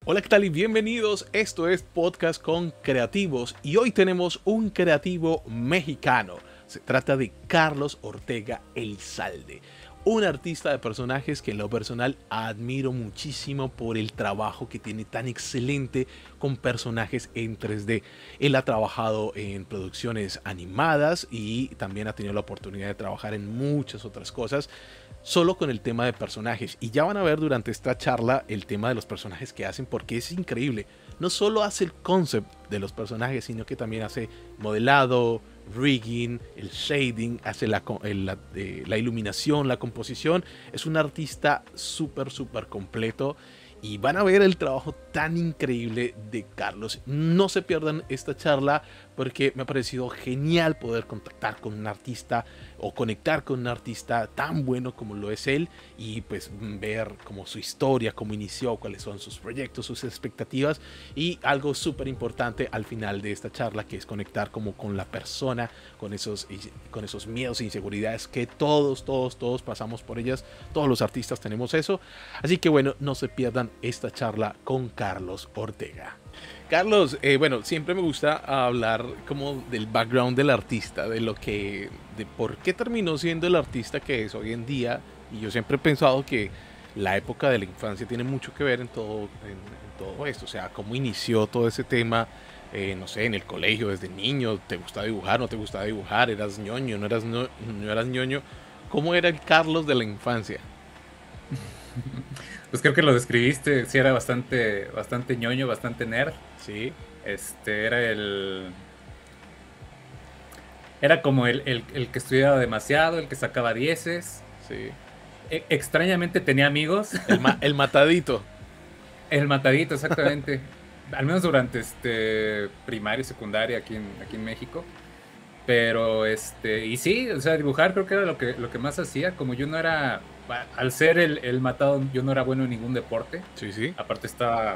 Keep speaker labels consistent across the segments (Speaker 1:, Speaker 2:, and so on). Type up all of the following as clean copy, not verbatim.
Speaker 1: Hola, ¿qué tal? Y bienvenidos. Esto es Podcast con Creativos y hoy tenemos un creativo mexicano. Se trata de Carlos Ortega Elizalde, un artista de personajes que en lo personal admiro muchísimo por el trabajo que tiene tan excelente con personajes en 3D. Él ha trabajado en producciones animadas y también ha tenido la oportunidad de trabajar en muchas otras cosas solo con el tema de personajes. Y ya van a ver durante esta charla el tema de los personajes que hacen porque es increíble. No solo hace el concept de los personajes, sino que también hace modelado, rigging, el shading, hace la iluminación, la composición. Es un artista súper completo. Y van a ver el trabajo tan increíble de Carlos. No se pierdan esta charla porque me ha parecido genial poder contactar con un artista o conectar con un artista tan bueno como lo es él y pues ver como su historia, cómo inició, cuáles son sus proyectos, sus expectativas y algo súper importante al final de esta charla que es conectar como con la persona, con esos miedos e inseguridades que todos pasamos por ellas, todos los artistas tenemos eso, así que bueno, no se pierdan esta charla con Carlos Ortega. Carlos, bueno, siempre me gusta hablar como del background del artista, de por qué terminó siendo el artista que es hoy en día. Y yo siempre he pensado que la época de la infancia tiene mucho que ver en todo esto. O sea, cómo inició todo ese tema, no sé, en el colegio, desde niño, ¿te gustaba dibujar, no te gustaba dibujar? ¿Eras ñoño, no eras ñoño? ¿Cómo era el Carlos de la infancia?
Speaker 2: Pues creo que lo describiste, sí era bastante ñoño, bastante nerd.
Speaker 1: Sí,
Speaker 2: Era como el que estudiaba demasiado, el que sacaba dieces.
Speaker 1: sí.
Speaker 2: Extrañamente tenía amigos.
Speaker 1: El matadito.
Speaker 2: El matadito, exactamente. Al menos durante primaria y secundaria aquí en México. Pero y sí, o sea, dibujar creo que era lo que más hacía. Como yo no era, al ser el matado, yo no era bueno en ningún deporte.
Speaker 1: Sí, sí.
Speaker 2: Aparte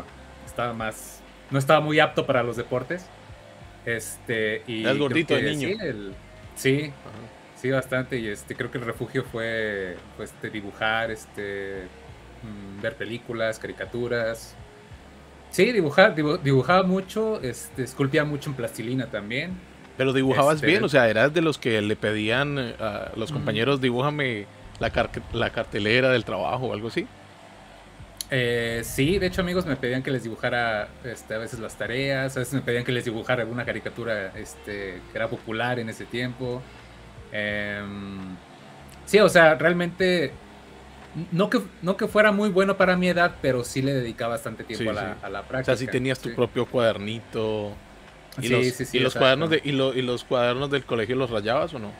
Speaker 2: no estaba muy apto para los deportes.
Speaker 1: Eras
Speaker 2: Y creo
Speaker 1: gordito de
Speaker 2: que
Speaker 1: niño.
Speaker 2: sí, sí,
Speaker 1: Ajá.
Speaker 2: sí, bastante. Y creo que el refugio fue dibujar, ver películas, caricaturas. Sí, dibujaba mucho, esculpía mucho en plastilina también.
Speaker 1: Pero dibujabas bien, o sea, eras de los que le pedían a los
Speaker 2: Mm,
Speaker 1: compañeros, dibújame la cartelera del trabajo o algo así.
Speaker 2: sí, de hecho amigos me pedían que les dibujara a veces las tareas, a veces me pedían que les dibujara alguna caricatura que era popular en ese tiempo. Em, sí, o sea, realmente no que fuera muy bueno para mi edad, pero sí le dedicaba bastante tiempo
Speaker 1: Sí, sí.
Speaker 2: a la
Speaker 1: O sea, si
Speaker 2: práctica.
Speaker 1: tenías tu
Speaker 2: Sí,
Speaker 1: propio cuadernito
Speaker 2: sí, sí,
Speaker 1: y
Speaker 2: sí,
Speaker 1: los cuadernos
Speaker 2: exacto.
Speaker 1: y los cuadernos del colegio los rayabas o no.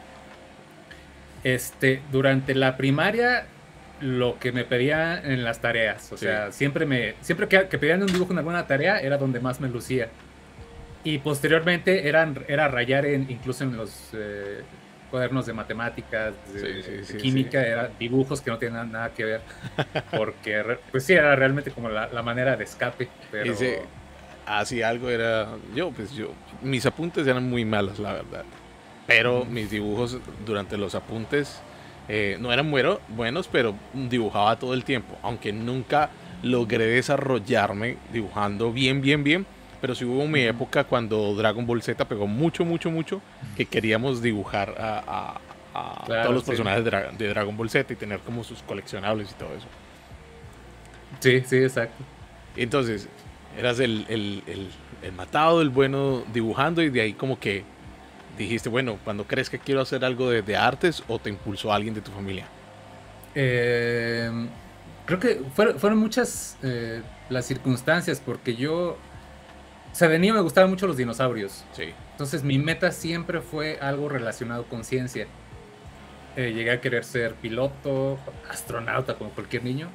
Speaker 2: Durante la primaria, lo que me pedía en las tareas, o
Speaker 1: Sí.
Speaker 2: sea, siempre que pedían un dibujo en alguna tarea, era donde más me lucía. Y posteriormente era rayar incluso en los cuadernos de matemáticas,
Speaker 1: Sí, sí,
Speaker 2: de
Speaker 1: sí, sí.
Speaker 2: química, eran dibujos que no tenían nada que ver, porque pues sí, era realmente como la manera de escape,
Speaker 1: Ese,
Speaker 2: pero
Speaker 1: así algo era. Mis apuntes eran muy malos, la verdad. Pero
Speaker 2: ujú,
Speaker 1: mis dibujos durante los apuntes no eran buenos, pero dibujaba todo el tiempo. Aunque nunca logré desarrollarme dibujando bien. Pero sí hubo mi
Speaker 2: ujú.
Speaker 1: época cuando Dragon Ball Z pegó mucho, que queríamos dibujar a todos
Speaker 2: Claro,
Speaker 1: los
Speaker 2: sí.
Speaker 1: personajes de Dragon Ball Z y tener como sus coleccionables y todo eso.
Speaker 2: Sí, sí, exacto.
Speaker 1: Entonces, eras el matado, el bueno dibujando y de ahí como que dijiste, bueno, cuando crees que quiero hacer algo de artes o te impulsó alguien de tu familia.
Speaker 2: Eh, Creo que fueron muchas las circunstancias, porque o sea, de niño me gustaban mucho los dinosaurios.
Speaker 1: Sí,
Speaker 2: Entonces mi meta siempre fue algo relacionado con ciencia. Llegué a querer ser piloto, astronauta, como cualquier niño.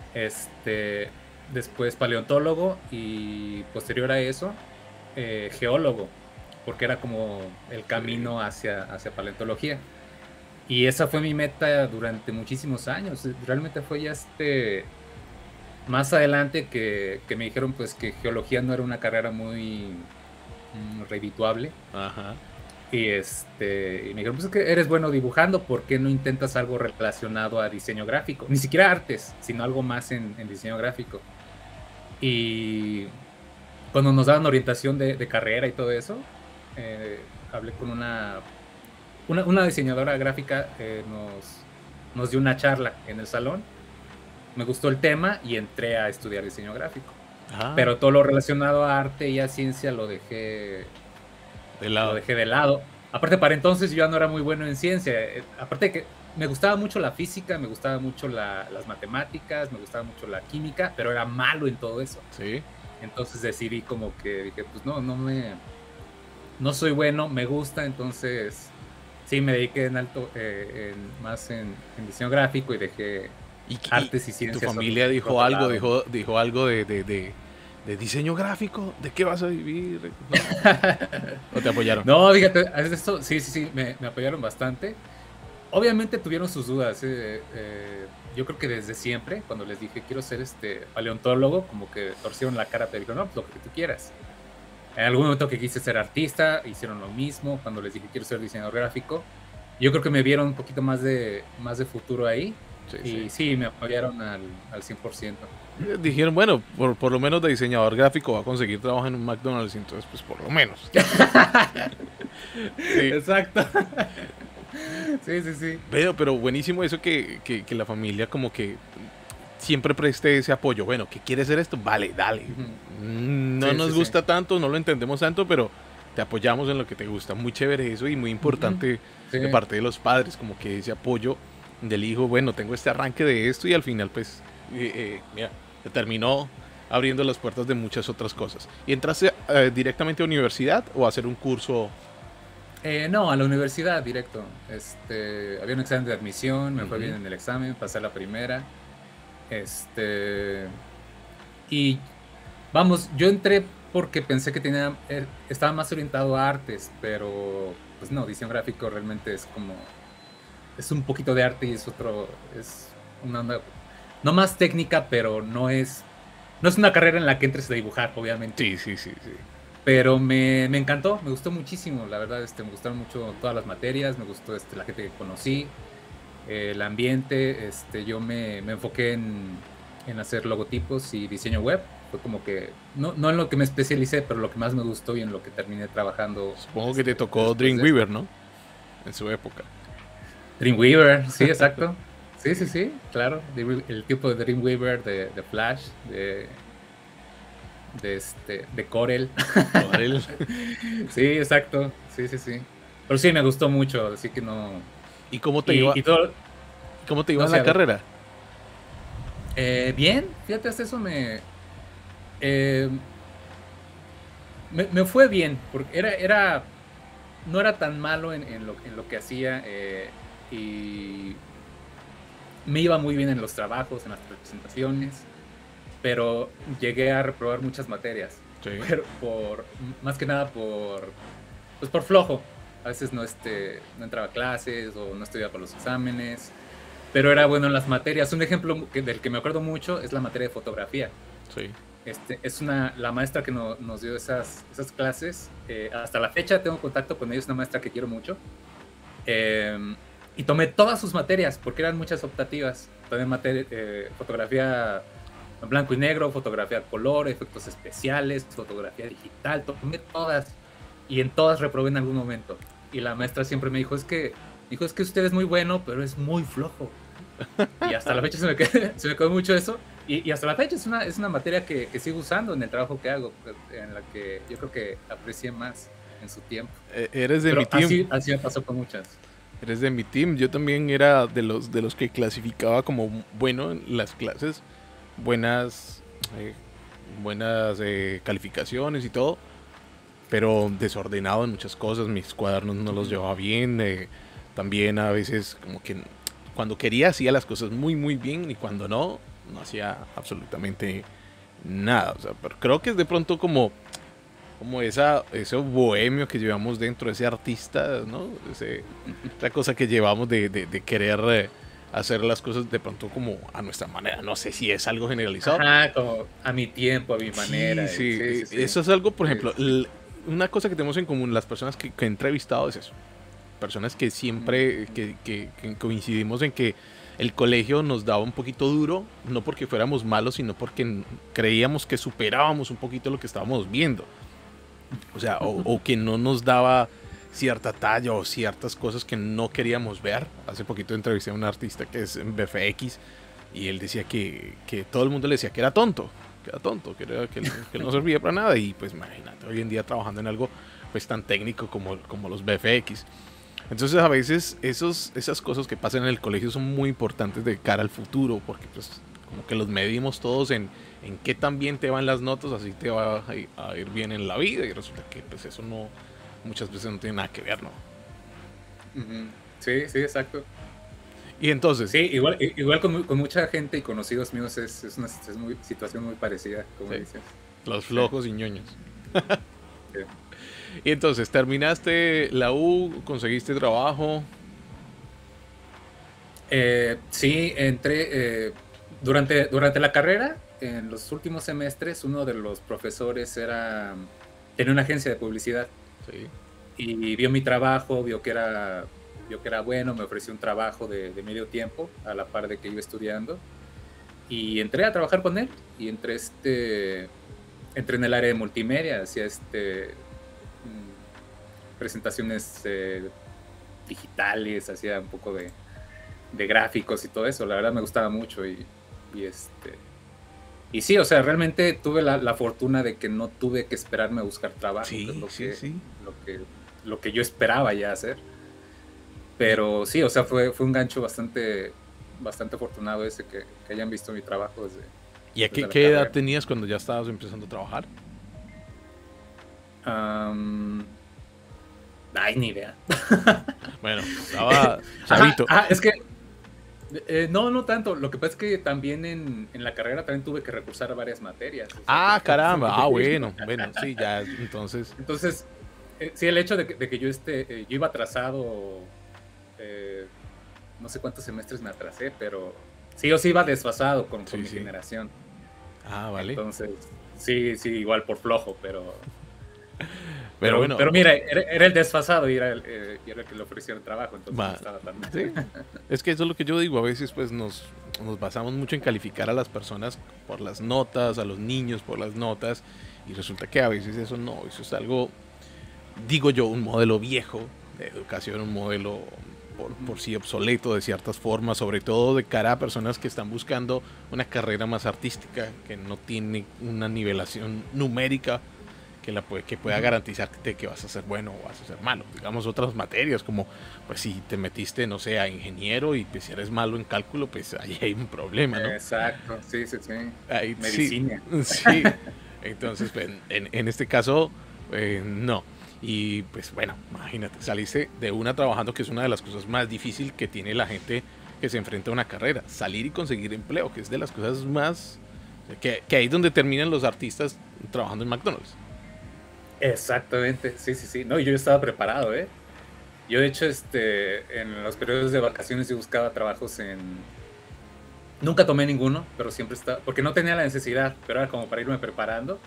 Speaker 2: Después paleontólogo y posterior a eso, geólogo, porque era como el
Speaker 1: sí.
Speaker 2: camino hacia paleontología. Y esa fue mi meta durante muchísimos años. Realmente fue ya más adelante que me dijeron pues que geología no era una carrera muy redituable.
Speaker 1: Ajá.
Speaker 2: Y me dijeron, pues es que eres bueno dibujando, ¿por qué no intentas algo relacionado a diseño gráfico? Ni siquiera artes, sino algo más en diseño gráfico. Y cuando nos daban orientación de carrera y todo eso, hablé con una diseñadora gráfica, nos dio una charla en el salón. Me gustó el tema y entré a estudiar diseño gráfico. Pero todo lo relacionado a arte y a ciencia lo dejé de lado. Aparte, para entonces yo ya no era muy bueno en ciencia. Aparte que me gustaba mucho la física, me gustaba mucho las matemáticas, me gustaba mucho la química, pero era malo en todo eso.
Speaker 1: Sí.
Speaker 2: Entonces decidí como que dije, pues no soy bueno, me gusta, entonces sí me dediqué más en diseño gráfico y dejé artes y ciencias.
Speaker 1: ¿Tu familia dijo algo de diseño gráfico? ¿De qué vas a vivir? ¿No? ¿O te apoyaron?
Speaker 2: No, fíjate, esto, sí, me apoyaron bastante. Obviamente tuvieron sus dudas. Yo creo que desde siempre, cuando les dije quiero ser paleontólogo, como que torcieron la cara, te dijeron, no, pues lo que tú quieras. En algún momento que quise ser artista, hicieron lo mismo. Cuando les dije quiero ser diseñador gráfico, yo creo que me vieron un poquito más de futuro ahí. Sí, me apoyaron al 100%.
Speaker 1: Dijeron, bueno, por lo menos de diseñador gráfico va a conseguir trabajo en un McDonald's, entonces pues por lo menos.
Speaker 2: Sí. Exacto. Sí.
Speaker 1: Pero buenísimo eso que la familia como que siempre preste ese apoyo. Bueno, ¿qué quieres hacer esto? Vale, dale. No nos gusta tanto, no lo entendemos tanto, pero te apoyamos en lo que te gusta. Muy chévere eso y muy importante de parte de los padres, como que ese apoyo del hijo. Bueno, tengo este arranque de esto y al final pues, mira, se terminó abriendo las puertas de muchas otras cosas. ¿Y entraste directamente a universidad o a hacer un curso?
Speaker 2: No, a la universidad directo. Había un examen de admisión, me fue bien en el examen, pasé la primera. Y vamos, yo entré porque pensé que estaba más orientado a artes, pero pues no, diseño gráfico realmente es un poquito de arte y es una onda, no más técnica, pero no es una carrera en la que entres a dibujar, obviamente.
Speaker 1: Sí.
Speaker 2: Pero me encantó, me gustó muchísimo, la verdad, me gustaron mucho todas las materias, me gustó la gente que conocí, el ambiente, yo me enfoqué en hacer logotipos y diseño web. Fue como que, no en lo que me especialicé, pero lo que más me gustó y en lo que terminé trabajando.
Speaker 1: Supongo que te tocó Dreamweaver, ¿no? En su época.
Speaker 2: Dreamweaver, sí, exacto. Sí, claro. El tipo de Dreamweaver de Flash, de Corel. Sí, exacto. Sí. Pero sí, me gustó mucho, así que no.
Speaker 1: ¿Y cómo te iba? ¿Cómo te iba en la carrera?
Speaker 2: Bien, fíjate, hasta eso me fue bien, porque no era tan malo en lo que hacía, y me iba muy bien en los trabajos, en las presentaciones, pero llegué a reprobar muchas materias. Sí. Pero más que nada por flojo. A veces no entraba a clases o no estudiaba para los exámenes, pero era bueno en las materias. Un ejemplo del que me acuerdo mucho es la materia de fotografía.
Speaker 1: Sí.
Speaker 2: La maestra que nos dio esas clases, hasta la fecha tengo contacto con ella, es una maestra que quiero mucho, y tomé todas sus materias porque eran muchas optativas. Tomé fotografía en blanco y negro, fotografía color, efectos especiales, fotografía digital, tomé todas y en todas reprobé en algún momento. Y la maestra siempre me dijo, es que usted es muy bueno, pero es muy flojo. Y hasta la fecha se me quedó mucho eso. Y hasta la fecha es una materia que sigo usando en el trabajo que hago, en la que yo creo que aprecié más en su tiempo.
Speaker 1: Eres de mi team.
Speaker 2: Así me pasó con muchas.
Speaker 1: Eres de mi team. Yo también era de los que clasificaba como bueno en las clases, buenas calificaciones y todo, pero desordenado en muchas cosas. Mis cuadernos no los llevaba bien. También a veces como que cuando quería hacía las cosas muy muy bien y cuando no hacía absolutamente nada. O sea, pero creo que es de pronto como ese bohemio que llevamos dentro, ese artista, ¿no? Esa cosa que llevamos de querer hacer las cosas de pronto como a nuestra manera. No sé si es algo generalizado.
Speaker 2: Ajá, como a mi tiempo, a mi manera.
Speaker 1: Sí. Eso es algo, por ejemplo, una cosa que tenemos en común las personas que he entrevistado es eso. Personas que siempre que coincidimos en que el colegio nos daba un poquito duro, no porque fuéramos malos, sino porque creíamos que superábamos un poquito lo que estábamos viendo. O sea, o que no nos daba cierta talla o ciertas cosas que no queríamos ver. Hace poquito entrevisté a un artista que es en BFX y él decía que todo el mundo le decía que era tonto, que no servía para nada. Y pues imagínate, hoy en día trabajando en algo pues tan técnico como los BFX. Entonces a veces esas cosas que pasan en el colegio son muy importantes de cara al futuro, porque pues como que los medimos todos en qué tan bien te van las notas, así te va a ir bien en la vida, y resulta que pues eso no, muchas veces no tiene nada que ver, ¿no?
Speaker 2: Sí, sí, exacto.
Speaker 1: Y entonces...
Speaker 2: Sí, igual con mucha gente y conocidos míos es una situación muy parecida, como
Speaker 1: sí,
Speaker 2: dices.
Speaker 1: los flojos y ñoños.
Speaker 2: Sí.
Speaker 1: Y entonces, terminaste la U, conseguiste trabajo.
Speaker 2: Sí, entré durante la carrera, en los últimos semestres, uno de los profesores tenía una agencia de publicidad.
Speaker 1: Sí.
Speaker 2: Y vio mi trabajo, vio que era bueno, me ofreció un trabajo de medio tiempo a la par de que iba estudiando. Y entré a trabajar con él. Y entré en el área de multimedia, hacía presentaciones digitales, hacía un poco de gráficos y todo eso. La verdad me gustaba mucho y sí, o sea, realmente tuve la fortuna de que no tuve que esperarme a buscar trabajo,
Speaker 1: sí,
Speaker 2: que es
Speaker 1: sí.
Speaker 2: lo que yo esperaba ya hacer. Pero sí, o sea, fue un gancho bastante afortunado ese que hayan visto mi trabajo desde...
Speaker 1: ¿Y a qué edad tenías cuando ya estabas empezando a trabajar?
Speaker 2: Ni idea.
Speaker 1: Bueno, estaba chavito.
Speaker 2: Es que no tanto. Lo que pasa es que también en la carrera también tuve que recursar a varias materias. O sea,
Speaker 1: caramba. Bueno, sí, ya, entonces...
Speaker 2: Entonces, sí, el hecho de que yo iba atrasado, no sé cuántos semestres me atrasé, pero sí o sí iba desfasado con mi generación.
Speaker 1: Vale.
Speaker 2: Entonces, sí, igual por flojo, pero
Speaker 1: bueno.
Speaker 2: Pero mira, era el desfasado y era el que le ofrecía el trabajo, entonces no estaba tan mal.
Speaker 1: Sí. Es que eso es lo que yo digo, a veces pues nos basamos mucho en calificar a las personas por las notas, a los niños por las notas, y resulta que a veces eso es algo, digo yo, un modelo viejo de educación, un modelo por sí obsoleto de ciertas formas, sobre todo de cara a personas que están buscando una carrera más artística, que no tiene una nivelación numérica que pueda garantizarte que vas a ser bueno o vas a ser malo. Digamos, otras materias, como pues si te metiste, no sé, a ingeniero y pues, si eres malo en cálculo, pues ahí hay un problema, ¿no?
Speaker 2: Exacto, sí.
Speaker 1: Ahí,
Speaker 2: medicina.
Speaker 1: Sí. Entonces, pues, en este caso, no. Y pues bueno, imagínate, saliste de una trabajando, que es una de las cosas más difíciles que tiene la gente que se enfrenta a una carrera. Salir y conseguir empleo, que es de las cosas más... que ahí es donde terminan los artistas trabajando en McDonald's.
Speaker 2: Exactamente, sí. No, yo estaba preparado, ¿eh? Yo, de hecho, en los periodos de vacaciones yo buscaba trabajos Nunca tomé ninguno, pero siempre estaba... Porque no tenía la necesidad, pero era como para irme preparando.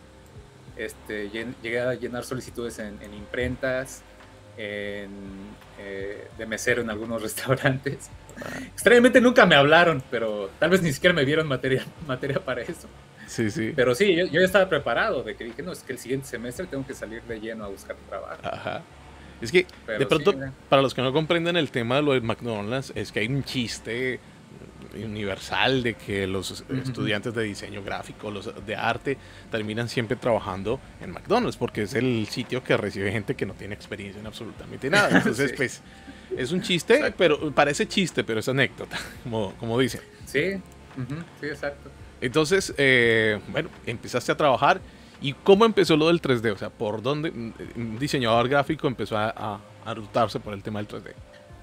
Speaker 2: Llegué a llenar solicitudes en imprentas, de mesero en algunos restaurantes. Extrañamente nunca me hablaron, pero tal vez ni siquiera me vieron materia para eso.
Speaker 1: Sí.
Speaker 2: Pero sí, yo ya estaba preparado, de que dije, no, es que el siguiente semestre tengo que salir de lleno a buscar trabajo.
Speaker 1: Ajá. Es que, pero de pronto, para los que no comprenden el tema de lo de McDonald's, es que hay un chiste universal de que los estudiantes de diseño gráfico, los de arte, terminan siempre trabajando en McDonald's, porque es el sitio que recibe gente que no tiene experiencia en absolutamente nada. Entonces, pues, es un chiste, exacto. Pero parece chiste, pero es anécdota, como dicen.
Speaker 2: Sí, sí, exacto.
Speaker 1: Entonces, bueno, empezaste a trabajar. ¿Y cómo empezó lo del 3D? O sea, ¿por dónde un diseñador gráfico empezó a rutarse por el tema del 3D?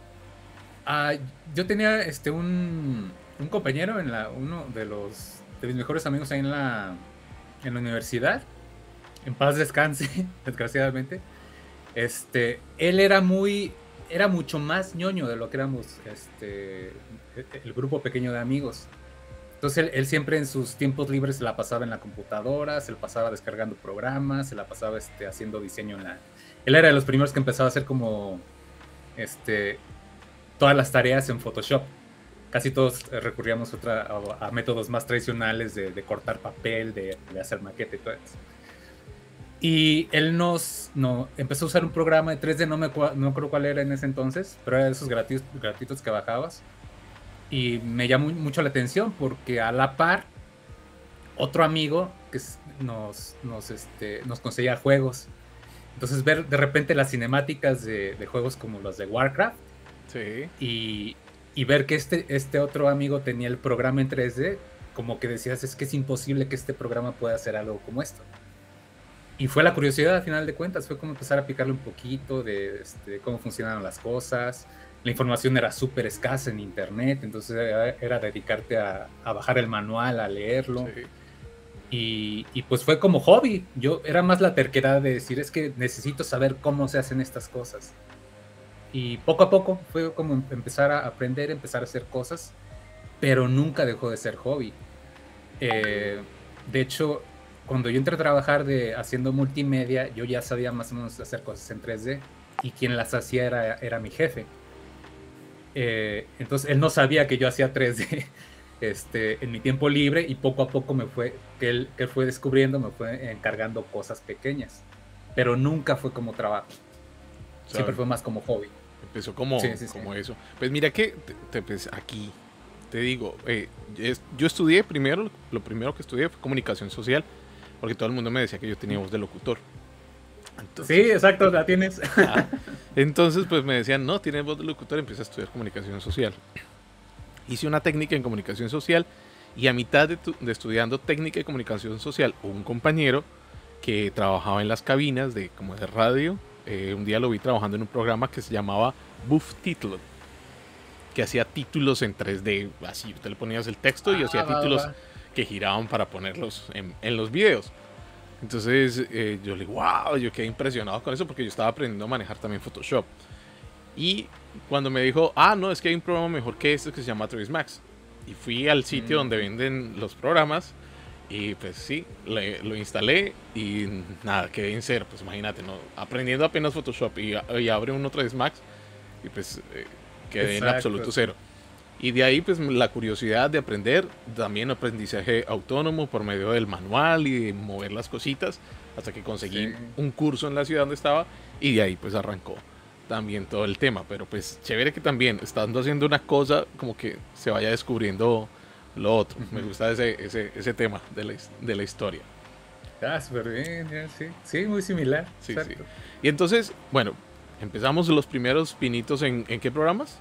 Speaker 2: Yo tenía un compañero, uno de mis mejores amigos ahí en la universidad. En paz descanse, desgraciadamente. Él era mucho más ñoño de lo que éramos el grupo pequeño de amigos. Entonces él siempre en sus tiempos libres se la pasaba en la computadora, se la pasaba descargando programas, se la pasaba haciendo diseño Él era de los primeros que empezaba a hacer como todas las tareas en Photoshop. casi todos recurríamos a métodos más tradicionales de cortar papel, de hacer maqueta y todo eso. Y él empezó a usar un programa de 3D, no me acuerdo cuál era en ese entonces, pero era de esos gratuitos que bajabas. Y me llamó mucho la atención porque a la par, otro amigo que nos conseguía juegos. Entonces ver de repente las cinemáticas de juegos como los de Warcraft.
Speaker 1: Sí.
Speaker 2: Y ver que este otro amigo tenía el programa en 3D, como que decías, es que es imposible que este programa pueda hacer algo como esto. Y fue la curiosidad, al final de cuentas, fue como empezar a picarle un poquito de cómo funcionaban las cosas. La información era súper escasa en internet, entonces era dedicarte a bajar el manual, a leerlo. Sí. Y pues fue como hobby. Yo era más la terquedad de decir, es que necesito saber cómo se hacen estas cosas. Y poco a poco fue como empezar a aprender, empezar a hacer cosas, pero nunca dejó de ser hobby. De hecho, cuando yo entré a trabajar haciendo multimedia, yo ya sabía más o menos hacer cosas en 3D y quien las hacía era mi jefe. Entonces él no sabía que yo hacía 3D en mi tiempo libre, y poco a poco que él fue descubriendo, me fue encargando cosas pequeñas, pero nunca fue como trabajo. Siempre fue más como hobby.
Speaker 1: Empezó como eso. Pues mira que pues aquí te digo, yo estudié lo primero que estudié fue comunicación social, porque todo el mundo me decía que yo tenía voz de locutor.
Speaker 2: Entonces, sí, exacto, la tienes.
Speaker 1: Entonces pues me decían, no, tienes voz de locutor, empieza a estudiar comunicación social. Hice una técnica en comunicación social, y a mitad de estudiando técnica de comunicación social, un compañero que trabajaba en las cabinas como de radio, un día lo vi trabajando en un programa que se llamaba Buff Title, que hacía títulos en 3D, así, usted le ponías el texto y hacía títulos que giraban para ponerlos en los videos. Entonces yo le digo, wow, yo quedé impresionado con eso, porque yo estaba aprendiendo a manejar también Photoshop. Y cuando me dijo, no, es que hay un programa mejor que este que se llama Trace Max, y fui al sitio donde venden los programas, y pues sí, lo instalé y nada, quedé en cero. Pues imagínate, ¿no? Aprendiendo apenas Photoshop y abre uno 3 Max, y pues quedé en absoluto cero. Y de ahí pues la curiosidad de aprender, también aprendizaje autónomo por medio del manual y de mover las cositas, hasta que conseguí un curso en la ciudad donde estaba, y de ahí pues arrancó también todo el tema. Pero pues chévere que también estando haciendo una cosa, como que se vaya descubriendo lo otro. Me gusta ese tema de la historia.
Speaker 2: Súper bien, sí, muy similar.
Speaker 1: Sí. Y entonces, bueno, empezamos los primeros pinitos en ¿qué programas?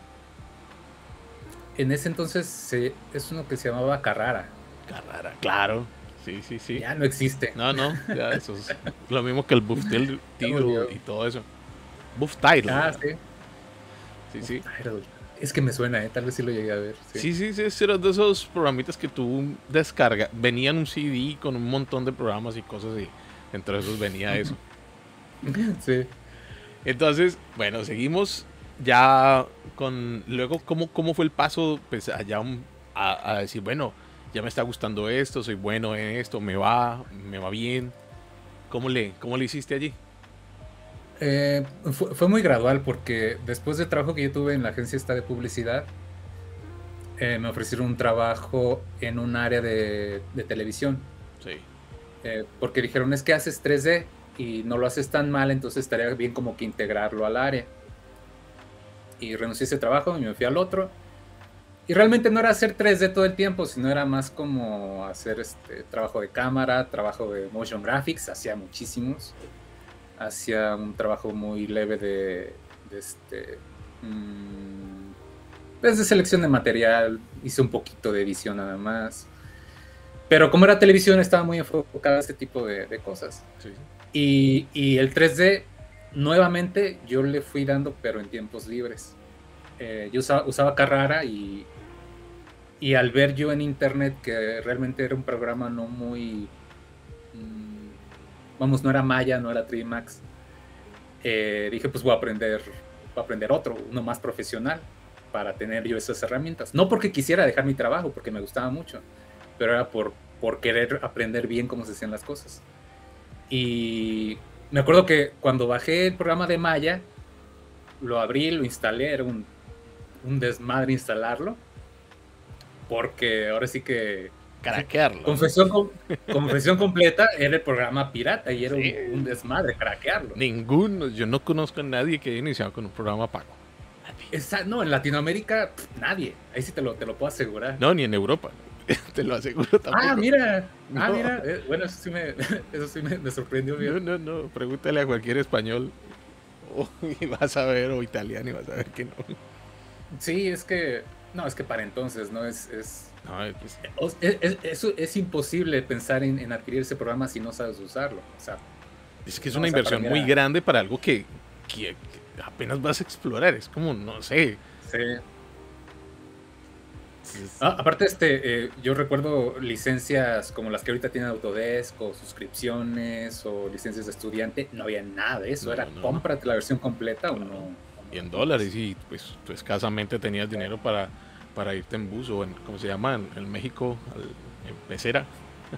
Speaker 2: En ese entonces es uno que se llamaba Carrara.
Speaker 1: Carrara, claro. Sí.
Speaker 2: Ya no existe.
Speaker 1: No, ya eso es lo mismo que el Buff Title y todo eso. Buff Title. Sí.
Speaker 2: Sí. Es que me suena, tal vez sí lo llegué a ver.
Speaker 1: Sí, eran de esos programitas que tú descargas. Venían un CD con un montón de programas y cosas, y entre esos venía eso.
Speaker 2: Sí.
Speaker 1: Entonces, bueno, seguimos ya con... Luego, ¿cómo fue el paso pues allá a decir, bueno, ya me está gustando esto, soy bueno en esto, me va bien? ¿Cómo le hiciste allí?
Speaker 2: Fue muy gradual, porque después del trabajo que yo tuve en la agencia esta de publicidad, me ofrecieron un trabajo en un área de televisión.
Speaker 1: Sí.
Speaker 2: Porque dijeron, es que haces 3D y no lo haces tan mal, entonces estaría bien como que integrarlo al área. Y renuncié a ese trabajo y me fui al otro. Y realmente no era hacer 3D todo el tiempo, sino era más como hacer trabajo de cámara, trabajo de motion graphics, hacía muchísimos. Hacía un trabajo muy leve desde selección de material, hice un poquito de edición nada más. Pero como era televisión, estaba muy enfocada a este tipo de cosas.
Speaker 1: Sí.
Speaker 2: Y el 3D, nuevamente, yo le fui dando, pero en tiempos libres. Yo usaba Carrara, y al ver yo en internet que realmente era un programa no muy... no era Maya, no era 3D Max. Dije, pues voy a aprender otro, uno más profesional, para tener yo esas herramientas. No porque quisiera dejar mi trabajo, porque me gustaba mucho, pero era por querer aprender bien cómo se hacían las cosas. Y me acuerdo que cuando bajé el programa de Maya, lo abrí, lo instalé, era un desmadre instalarlo. porque ahora sí que
Speaker 1: Craquearlo.
Speaker 2: confesión completa, era el programa pirata y era
Speaker 1: Sí.
Speaker 2: un desmadre craquearlo.
Speaker 1: Yo no conozco a nadie que haya iniciado con un programa pago.
Speaker 2: No, en Latinoamérica, nadie. Ahí sí te lo puedo asegurar.
Speaker 1: No, ni en Europa. Te lo aseguro tampoco.
Speaker 2: Mira.
Speaker 1: No.
Speaker 2: Mira. Bueno, eso sí me sorprendió bien.
Speaker 1: No. Pregúntale a cualquier español y vas a ver, o italiano, y vas a ver que no.
Speaker 2: Sí, es que para entonces, ¿no?
Speaker 1: No,
Speaker 2: Es imposible pensar en adquirir ese programa si no sabes usarlo. O sea,
Speaker 1: es que es una inversión muy grande para algo que apenas vas a explorar. Es como, no sé.
Speaker 2: Sí. Aparte, yo recuerdo licencias como las que ahorita tiene Autodesk, o suscripciones, o licencias de estudiante. No había nada de eso. Cómprate la versión completa o no.
Speaker 1: Y en dólares, y pues tú escasamente tenías dinero para irte en bus, o en, ¿cómo se llama? En México, en pecera.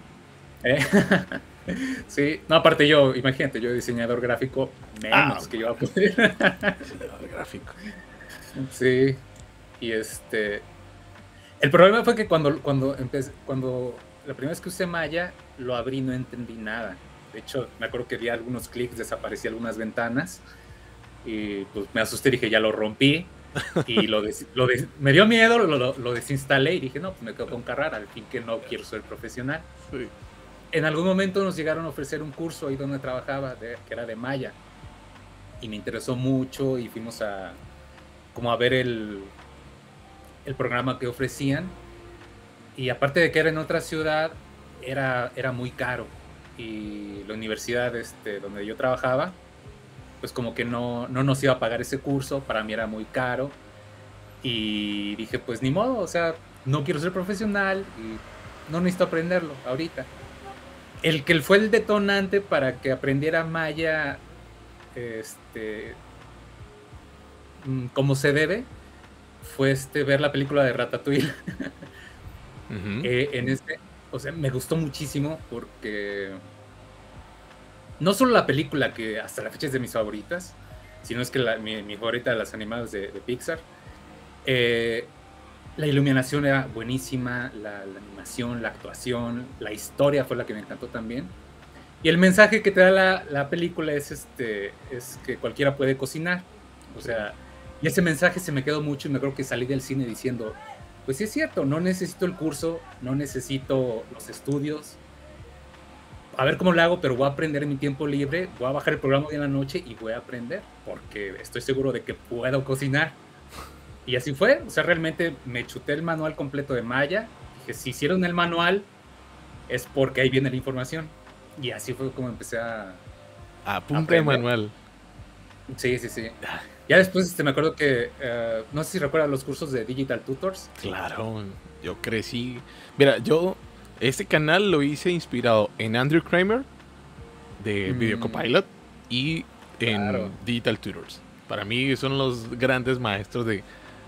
Speaker 2: Sí, no, aparte imagínate, yo diseñador gráfico, menos que yo a poder.
Speaker 1: Diseñador gráfico.
Speaker 2: Sí, y el problema fue que cuando la primera vez que usé Maya, lo abrí y no entendí nada. De hecho, me acuerdo que di algunos clics, desaparecían algunas ventanas, y pues me asusté y dije, ya lo rompí, y me dio miedo, lo desinstalé y dije, no, pues me quedo con Carrara, al fin que no quiero ser profesional.
Speaker 1: Sí.
Speaker 2: En algún momento nos llegaron a ofrecer un curso ahí donde trabajaba, que era de Maya, y me interesó mucho, y fuimos a ver el programa que ofrecían, y aparte de que era en otra ciudad, era muy caro, y la universidad donde yo trabajaba, pues como que no nos iba a pagar ese curso, para mí era muy caro, y dije, pues ni modo, o sea, no quiero ser profesional, y no necesito aprenderlo ahorita. El que fue el detonante para que aprendiera Maya como se debe, fue ver la película de Ratatouille. O sea, me gustó muchísimo porque no solo la película, que hasta la fecha es de mis favoritas, sino es que mi favorita de las animadas de Pixar. La iluminación era buenísima, la animación, la actuación, la historia fue la que me encantó también. Y el mensaje que te da la película es que cualquiera puede cocinar. O sea, y ese mensaje se me quedó mucho, y me creo que salí del cine diciendo, pues sí es cierto, no necesito el curso, no necesito los estudios, a ver cómo lo hago, pero voy a aprender en mi tiempo libre, voy a bajar el programa de en la noche y voy a aprender, porque estoy seguro de que puedo cocinar. Y así fue, o sea, realmente me chuté el manual completo de Maya, dije, si hicieron el manual, es porque ahí viene la información. Y así fue como empecé a
Speaker 1: punta de manual.
Speaker 2: Sí. Ya después me acuerdo que, no sé si recuerdas los cursos de Digital Tutors.
Speaker 1: Claro, yo crecí. Mira, este canal lo hice inspirado en Andrew Kramer, de Video Copilot, y en Digital Tutors. Para mí son los grandes maestros de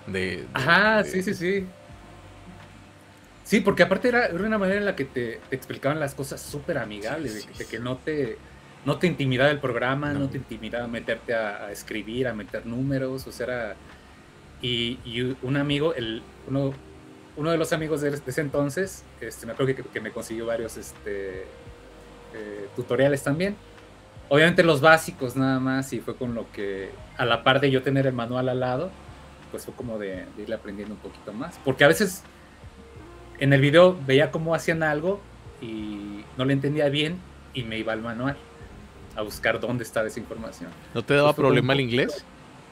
Speaker 2: sí. Sí, porque aparte era una manera en la que te explicaban las cosas súper amigables, de que no te intimidaba el programa, no te intimidaba meterte a escribir, a meter números, o sea, y un amigo, uno de los amigos de ese entonces, me acuerdo que me consiguió varios tutoriales también. Obviamente los básicos nada más, y fue con lo que, a la par de yo tener el manual al lado, pues fue como de irle aprendiendo un poquito más. Porque a veces en el video veía cómo hacían algo y no le entendía bien, y me iba al manual a buscar dónde estaba esa información.
Speaker 1: ¿No te daba problema el inglés?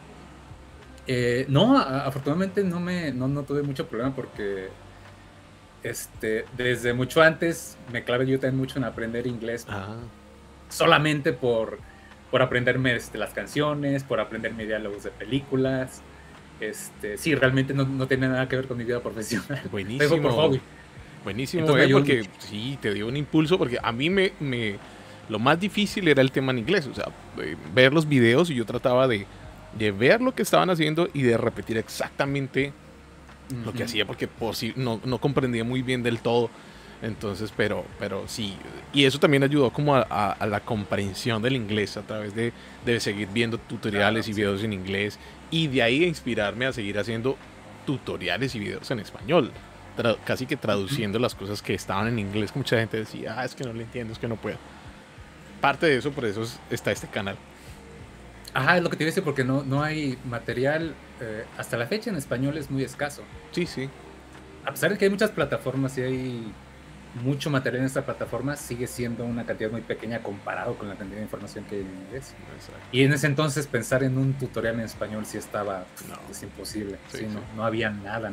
Speaker 2: No, afortunadamente no tuve mucho problema, porque desde mucho antes me clavé yo también mucho en aprender inglés. Solamente por aprenderme las canciones, por aprenderme diálogos de películas. Sí, realmente no tenía nada que ver con mi vida profesional.
Speaker 1: Buenísimo.
Speaker 2: Por hobby.
Speaker 1: Buenísimo, porque sí, te dio un impulso, porque a mí lo más difícil era el tema en inglés, o sea, ver los videos, y yo trataba de ver lo que estaban haciendo y de repetir exactamente lo que hacía, porque no comprendía muy bien del todo. Entonces, pero sí, y eso también ayudó como a la comprensión del inglés, a través de seguir viendo tutoriales y videos en inglés, y de ahí a inspirarme a seguir haciendo tutoriales y videos en español, casi que traduciendo las cosas que estaban en inglés, que mucha gente decía, es que no lo entiendo, es que no puedo. Parte de eso, por eso está este canal.
Speaker 2: Ajá, es lo que te iba a decir, porque no hay material, hasta la fecha en español es muy escaso.
Speaker 1: Sí, sí.
Speaker 2: A pesar de que hay muchas plataformas y hay mucho material en esta plataforma, sigue siendo una cantidad muy pequeña comparado con la cantidad de información que hay en inglés.
Speaker 1: Exacto.
Speaker 2: Y en ese entonces pensar en un tutorial en español sí estaba,
Speaker 1: No.
Speaker 2: es imposible.
Speaker 1: Sí,
Speaker 2: Sí,
Speaker 1: sí.
Speaker 2: no había nada.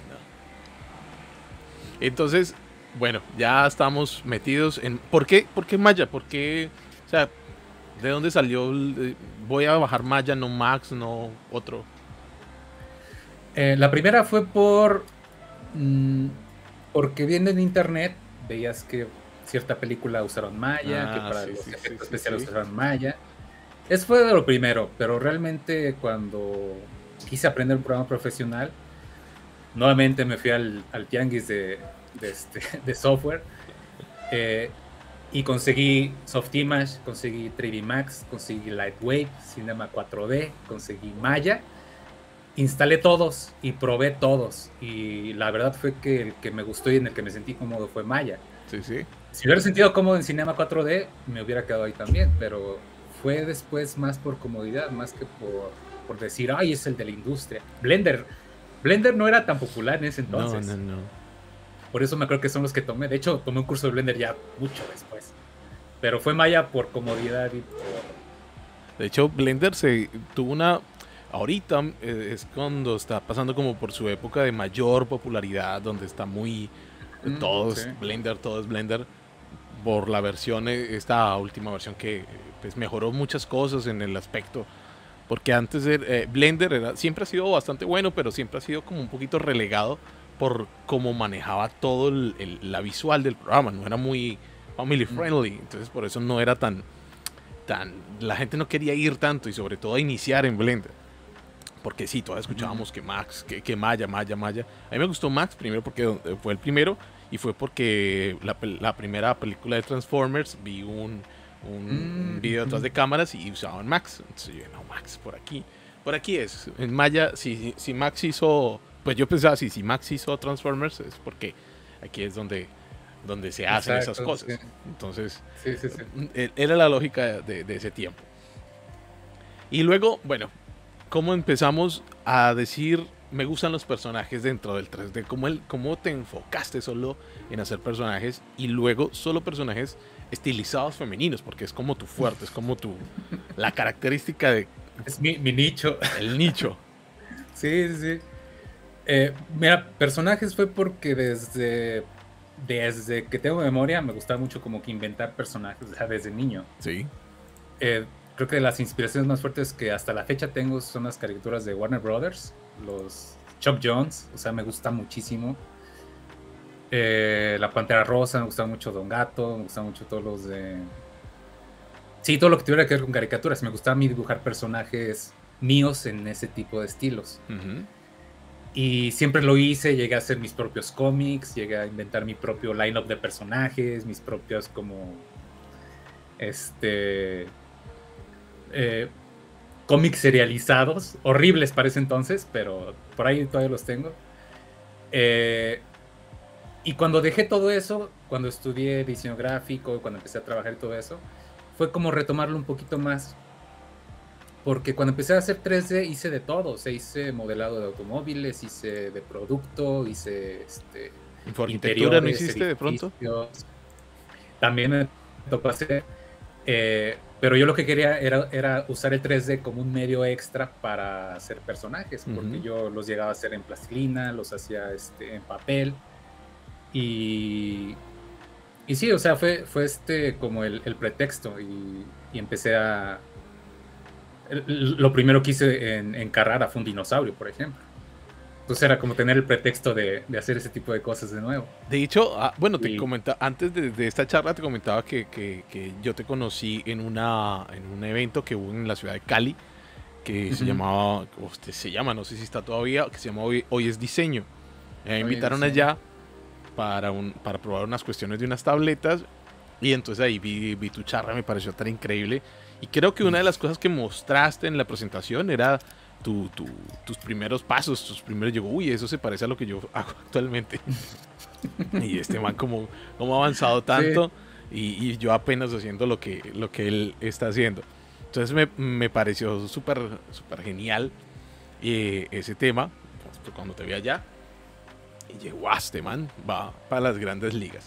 Speaker 1: Entonces, bueno, ya estamos metidos en... ¿Por qué Maya? ¿Por qué? O sea, ¿de dónde salió? Voy a bajar Maya, no Max, no otro.
Speaker 2: La primera fue porque viendo en internet veías que cierta película usaron Maya, que para los efectos especiales usaron Maya. Eso fue de lo primero, pero realmente cuando quise aprender un programa profesional, nuevamente me fui al tianguis de software, y conseguí Softimage, conseguí 3D Max, conseguí Lightwave, Cinema 4D, conseguí Maya. Instalé todos y probé todos, y la verdad fue que el que me gustó y en el que me sentí cómodo fue Maya.
Speaker 1: Sí, sí.
Speaker 2: Si hubiera sentido cómodo en Cinema 4D, me hubiera quedado ahí también, pero fue después más por comodidad, más que por decir, ay, es el de la industria. Blender no era tan popular en ese entonces.
Speaker 1: No.
Speaker 2: Por eso me creo que son los que tomé. De hecho, tomé un curso de Blender ya mucho después. Pero fue Maya por comodidad y por...
Speaker 1: De hecho, Blender se tuvo una... Ahorita es cuando está pasando como por su época de mayor popularidad, donde está muy... todo es Blender, por la versión, esta última versión que pues mejoró muchas cosas en el aspecto. Porque antes Blender siempre ha sido bastante bueno, pero siempre ha sido como un poquito relegado por cómo manejaba todo la visual del programa. No era muy family friendly, entonces por eso no era tan... La gente no quería ir tanto, y sobre todo a iniciar en Blender. Porque sí, todavía escuchábamos que Max, que Maya. A mí me gustó Max primero porque fue el primero, y fue porque la primera película de Transformers vi un video detrás de cámaras y usaban Max. Entonces yo dije, no, Max, por aquí es. En Maya, si Max hizo, pues yo pensaba, si Max hizo Transformers es porque aquí es donde se hacen esas cosas. Sí. Entonces, sí. Era la lógica de ese tiempo. Y luego, bueno, ¿cómo empezamos a decir me gustan los personajes dentro del 3D? ¿Cómo te enfocaste solo en hacer personajes y luego solo personajes estilizados femeninos? Porque es como tu fuerte, es como la característica de...
Speaker 2: Es mi nicho.
Speaker 1: El nicho.
Speaker 2: Sí. Mira, personajes fue porque desde que tengo memoria me gustaba mucho como que inventar personajes, o sea, desde niño.
Speaker 1: Sí.
Speaker 2: Creo que las inspiraciones más fuertes que hasta la fecha tengo son las caricaturas de Warner Brothers, los Chuck Jones, o sea, me gusta muchísimo. La Pantera Rosa, me gusta mucho Don Gato, me gustan mucho todos los de... Sí, todo lo que tuviera que ver con caricaturas. Me gustaba a mí dibujar personajes míos en ese tipo de estilos. Y siempre lo hice, llegué a hacer mis propios cómics, llegué a inventar mi propio line-up de personajes, mis propios como... cómics serializados, horribles para ese entonces, pero por ahí todavía los tengo. Y cuando dejé todo eso, cuando estudié diseño gráfico, cuando empecé a trabajar y todo eso, fue como retomarlo un poquito más. Porque cuando empecé a hacer 3D hice de todo, o sea, hice modelado de automóviles, hice de producto, hice
Speaker 1: ¿Arquitectura no hiciste de pronto?
Speaker 2: También me tocó hacer, pero yo lo que quería era usar el 3D como un medio extra para hacer personajes, porque yo los llegaba a hacer en plastilina, los hacía en papel, y sí, o sea, fue como el pretexto, y empecé a... Lo primero que hice en Carrara fue un dinosaurio, por ejemplo. Entonces era como tener el pretexto de hacer ese tipo de cosas de nuevo.
Speaker 1: De hecho, bueno, te comentaba, antes de esta charla te comentaba que yo te conocí en un evento que hubo en la ciudad de Cali, que se llamaba, no sé si está todavía, que se llama Hoy es Diseño. Me invitaron allá para probar unas cuestiones de unas tabletas, y entonces ahí vi tu charla, me pareció tan increíble. Y creo que una de las cosas que mostraste en la presentación era tus primeros pasos, tus primeros, yo, uy, eso se parece a lo que yo hago actualmente. Y este man como ha avanzado tanto y yo apenas haciendo lo que él está haciendo. Entonces me pareció súper genial ese tema, pues, cuando te vi allá. Y dije, guau, este man va para las grandes ligas.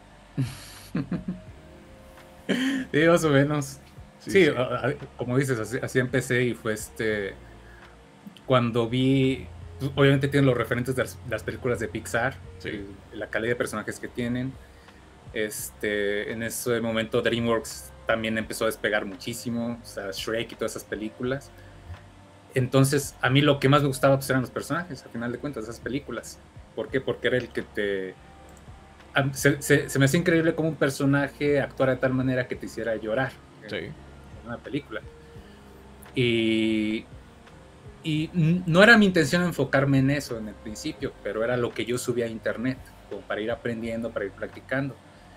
Speaker 2: Sí, más o menos.
Speaker 1: Sí,
Speaker 2: Sí,
Speaker 1: sí.
Speaker 2: como dices, así empecé y fue cuando vi, pues, obviamente tienen los referentes de las películas de Pixar,
Speaker 1: Sí.
Speaker 2: la calidad de personajes que tienen. En ese momento DreamWorks también empezó a despegar muchísimo, o sea, Shrek y todas esas películas. Entonces, a mí lo que más me gustaba pues, eran los personajes, a final de cuentas, esas películas. ¿Por qué? Porque era el que se me hace increíble cómo un personaje actuara de tal manera que te hiciera llorar en una película. Y no era mi intención enfocarme en eso en el principio, pero era lo que yo subía a internet, como para ir aprendiendo, para ir practicando.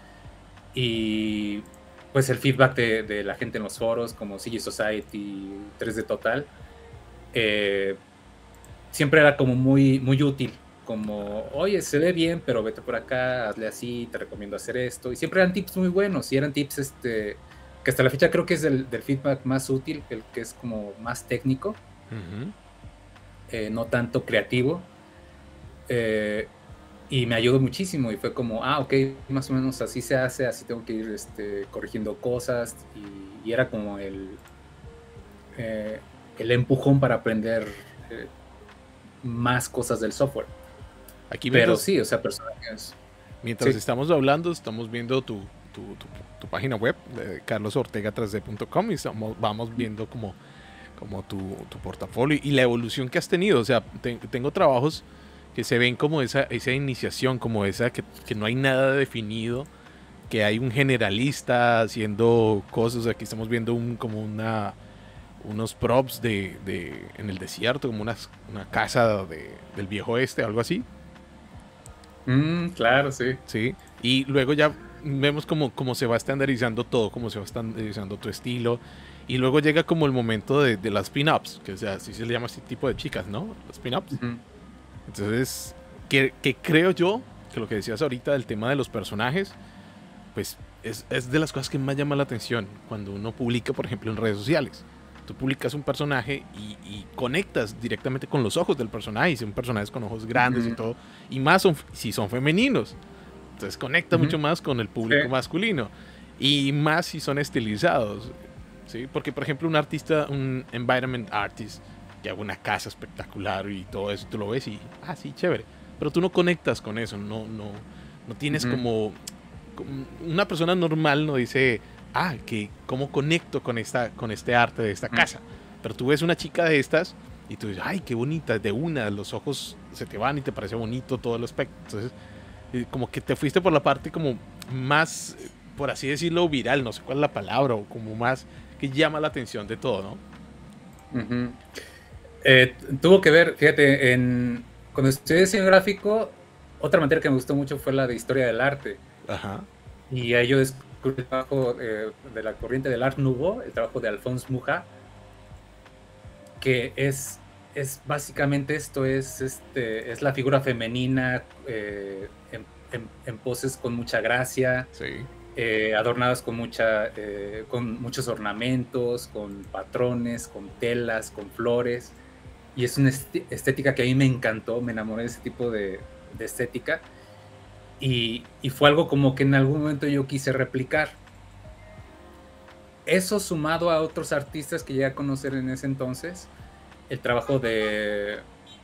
Speaker 2: Y pues el feedback de la gente en los foros, como CG Society, 3D Total, siempre era como muy, muy útil. Como, oye, se ve bien, pero vete por acá, hazle así, te recomiendo hacer esto. Y siempre eran tips muy buenos, y eran tips que hasta la fecha creo que es del feedback más útil, el que es como más técnico, no tanto creativo. Y me ayudó muchísimo, y fue como, ok, más o menos así se hace, así tengo que ir corrigiendo cosas, y era como el empujón para aprender más cosas del software.
Speaker 1: Aquí
Speaker 2: pero sí, o sea, personajes.
Speaker 1: Mientras estamos hablando, estamos viendo tu página web de carlosortega3d.com y vamos viendo como tu portafolio y la evolución que has tenido. O sea, tengo trabajos que se ven como esa iniciación, como esa que no hay nada definido, que hay un generalista haciendo cosas. Aquí estamos viendo unos props en el desierto, como una casa del viejo oeste, algo así.
Speaker 2: Claro, sí.
Speaker 1: Sí, y luego ya vemos cómo se va estandarizando todo, cómo se va estandarizando tu estilo. Y luego llega como el momento de las pin-ups, que o sea, así se le llama a este tipo de chicas, ¿no? Las pin-ups. Entonces, que creo yo que lo que decías ahorita del tema de los personajes, pues es de las cosas que más llama la atención cuando uno publica, por ejemplo, en redes sociales. Tú publicas un personaje y conectas directamente con los ojos del personaje, y son personajes con ojos grandes y todo, y más si son femeninos. Entonces conecta mucho más con el público masculino, y más si son estilizados, ¿sí? Porque, por ejemplo, un artista, un environment artist, que haga una casa espectacular y todo eso, tú lo ves y, sí, chévere. Pero tú no conectas con eso, no tienes como una persona normal no dice, que cómo conecto con este arte de esta casa. Pero tú ves una chica de estas y tú dices, ay, qué bonita, de una, los ojos se te van y te parece bonito todo el aspecto. Entonces, como que te fuiste por la parte como más, por así decirlo, viral, no sé cuál es la palabra, o como más que llama la atención de todo, ¿no?
Speaker 2: Tuvo que ver, fíjate, cuando estudié diseño gráfico, otra materia que me gustó mucho fue la de historia del arte.
Speaker 1: Ajá.
Speaker 2: Y ahí yo descubrí el trabajo de la corriente del Art Nouveau, el trabajo de Alphonse Mucha, que es básicamente esto, es la figura femenina en poses con mucha gracia, adornadas con muchos ornamentos, con patrones, con telas, con flores, y es una estética que a mí me encantó, me enamoré de ese tipo de estética. Y fue algo como que en algún momento yo quise replicar. Eso sumado a otros artistas que llegué a conocer en ese entonces, el trabajo de...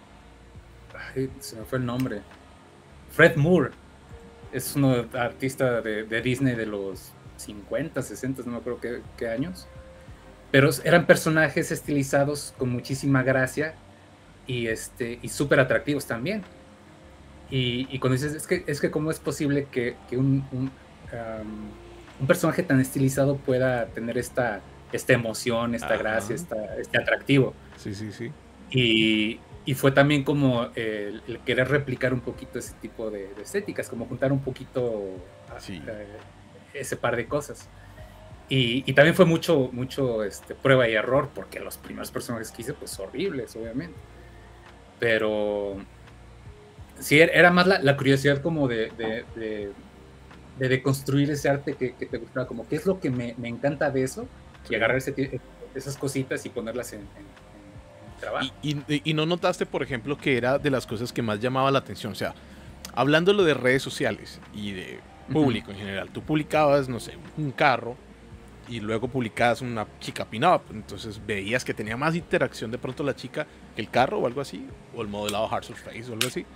Speaker 2: se me fue el nombre. Fred Moore. Es un artista de Disney de los 50, 60, no me acuerdo qué años. Pero eran personajes estilizados con muchísima gracia y súper atractivos también. Y cuando dices, es que cómo es posible que un personaje tan estilizado pueda tener esta emoción, esta gracia, este atractivo.
Speaker 1: Sí.
Speaker 2: Y fue también como el querer replicar un poquito ese tipo de estéticas, como juntar un poquito ese par de cosas. Y también fue mucho prueba y error, porque los primeros personajes que hice, pues horribles, obviamente. Pero sí, era más la curiosidad como de construir ese arte que te gustaba, como qué es lo que me encanta de eso, y agarrar esas cositas y ponerlas en trabajo.
Speaker 1: Y no notaste, por ejemplo, que era de las cosas que más llamaba la atención. O sea, hablándolo de redes sociales y de público en general, tú publicabas, no sé, un carro y luego publicabas una chica pin-up, entonces veías que tenía más interacción de pronto la chica que el carro o algo así, o el modelado hard surface o algo así.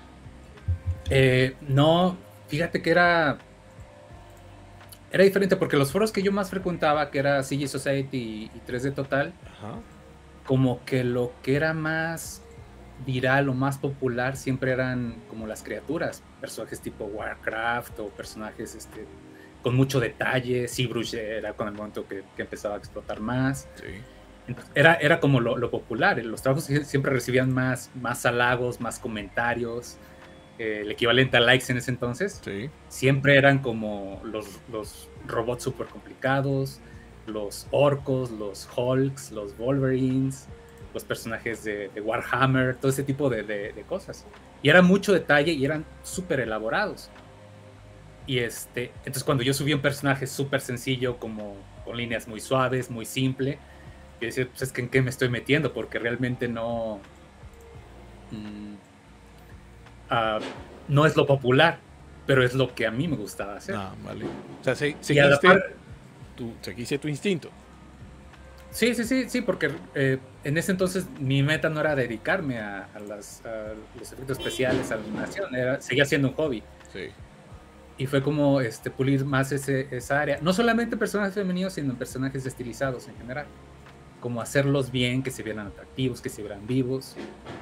Speaker 2: No, fíjate que era diferente, porque los foros que yo más frecuentaba, que era CG Society y 3D Total,
Speaker 1: Ajá.
Speaker 2: como que lo que era más viral o más popular siempre eran como las criaturas, personajes tipo Warcraft o personajes con mucho detalle. ZBrush era con el momento que empezaba a explotar más.
Speaker 1: Sí.
Speaker 2: Entonces, era como lo popular. Los trabajos siempre recibían más halagos, más comentarios. El equivalente a likes en ese entonces.
Speaker 1: Sí.
Speaker 2: Siempre eran como los robots súper complicados, los orcos, los Hulks, los Wolverines, los personajes de Warhammer, todo ese tipo de cosas. Y era mucho detalle y eran súper elaborados. Y entonces cuando yo subí un personaje súper sencillo, como con líneas muy suaves, muy simple, yo decía, pues es que en qué me estoy metiendo, porque realmente no es lo popular, pero es lo que a mí me gustaba hacer.
Speaker 1: Ah, vale. O sea, seguiste tu instinto.
Speaker 2: Sí, porque en ese entonces mi meta no era dedicarme a los efectos especiales, a la animación, seguía siendo un hobby.
Speaker 1: Sí.
Speaker 2: Y fue como pulir más esa área, no solamente en personajes femeninos, sino en personajes estilizados en general, como hacerlos bien, que se vieran atractivos, que se vieran vivos.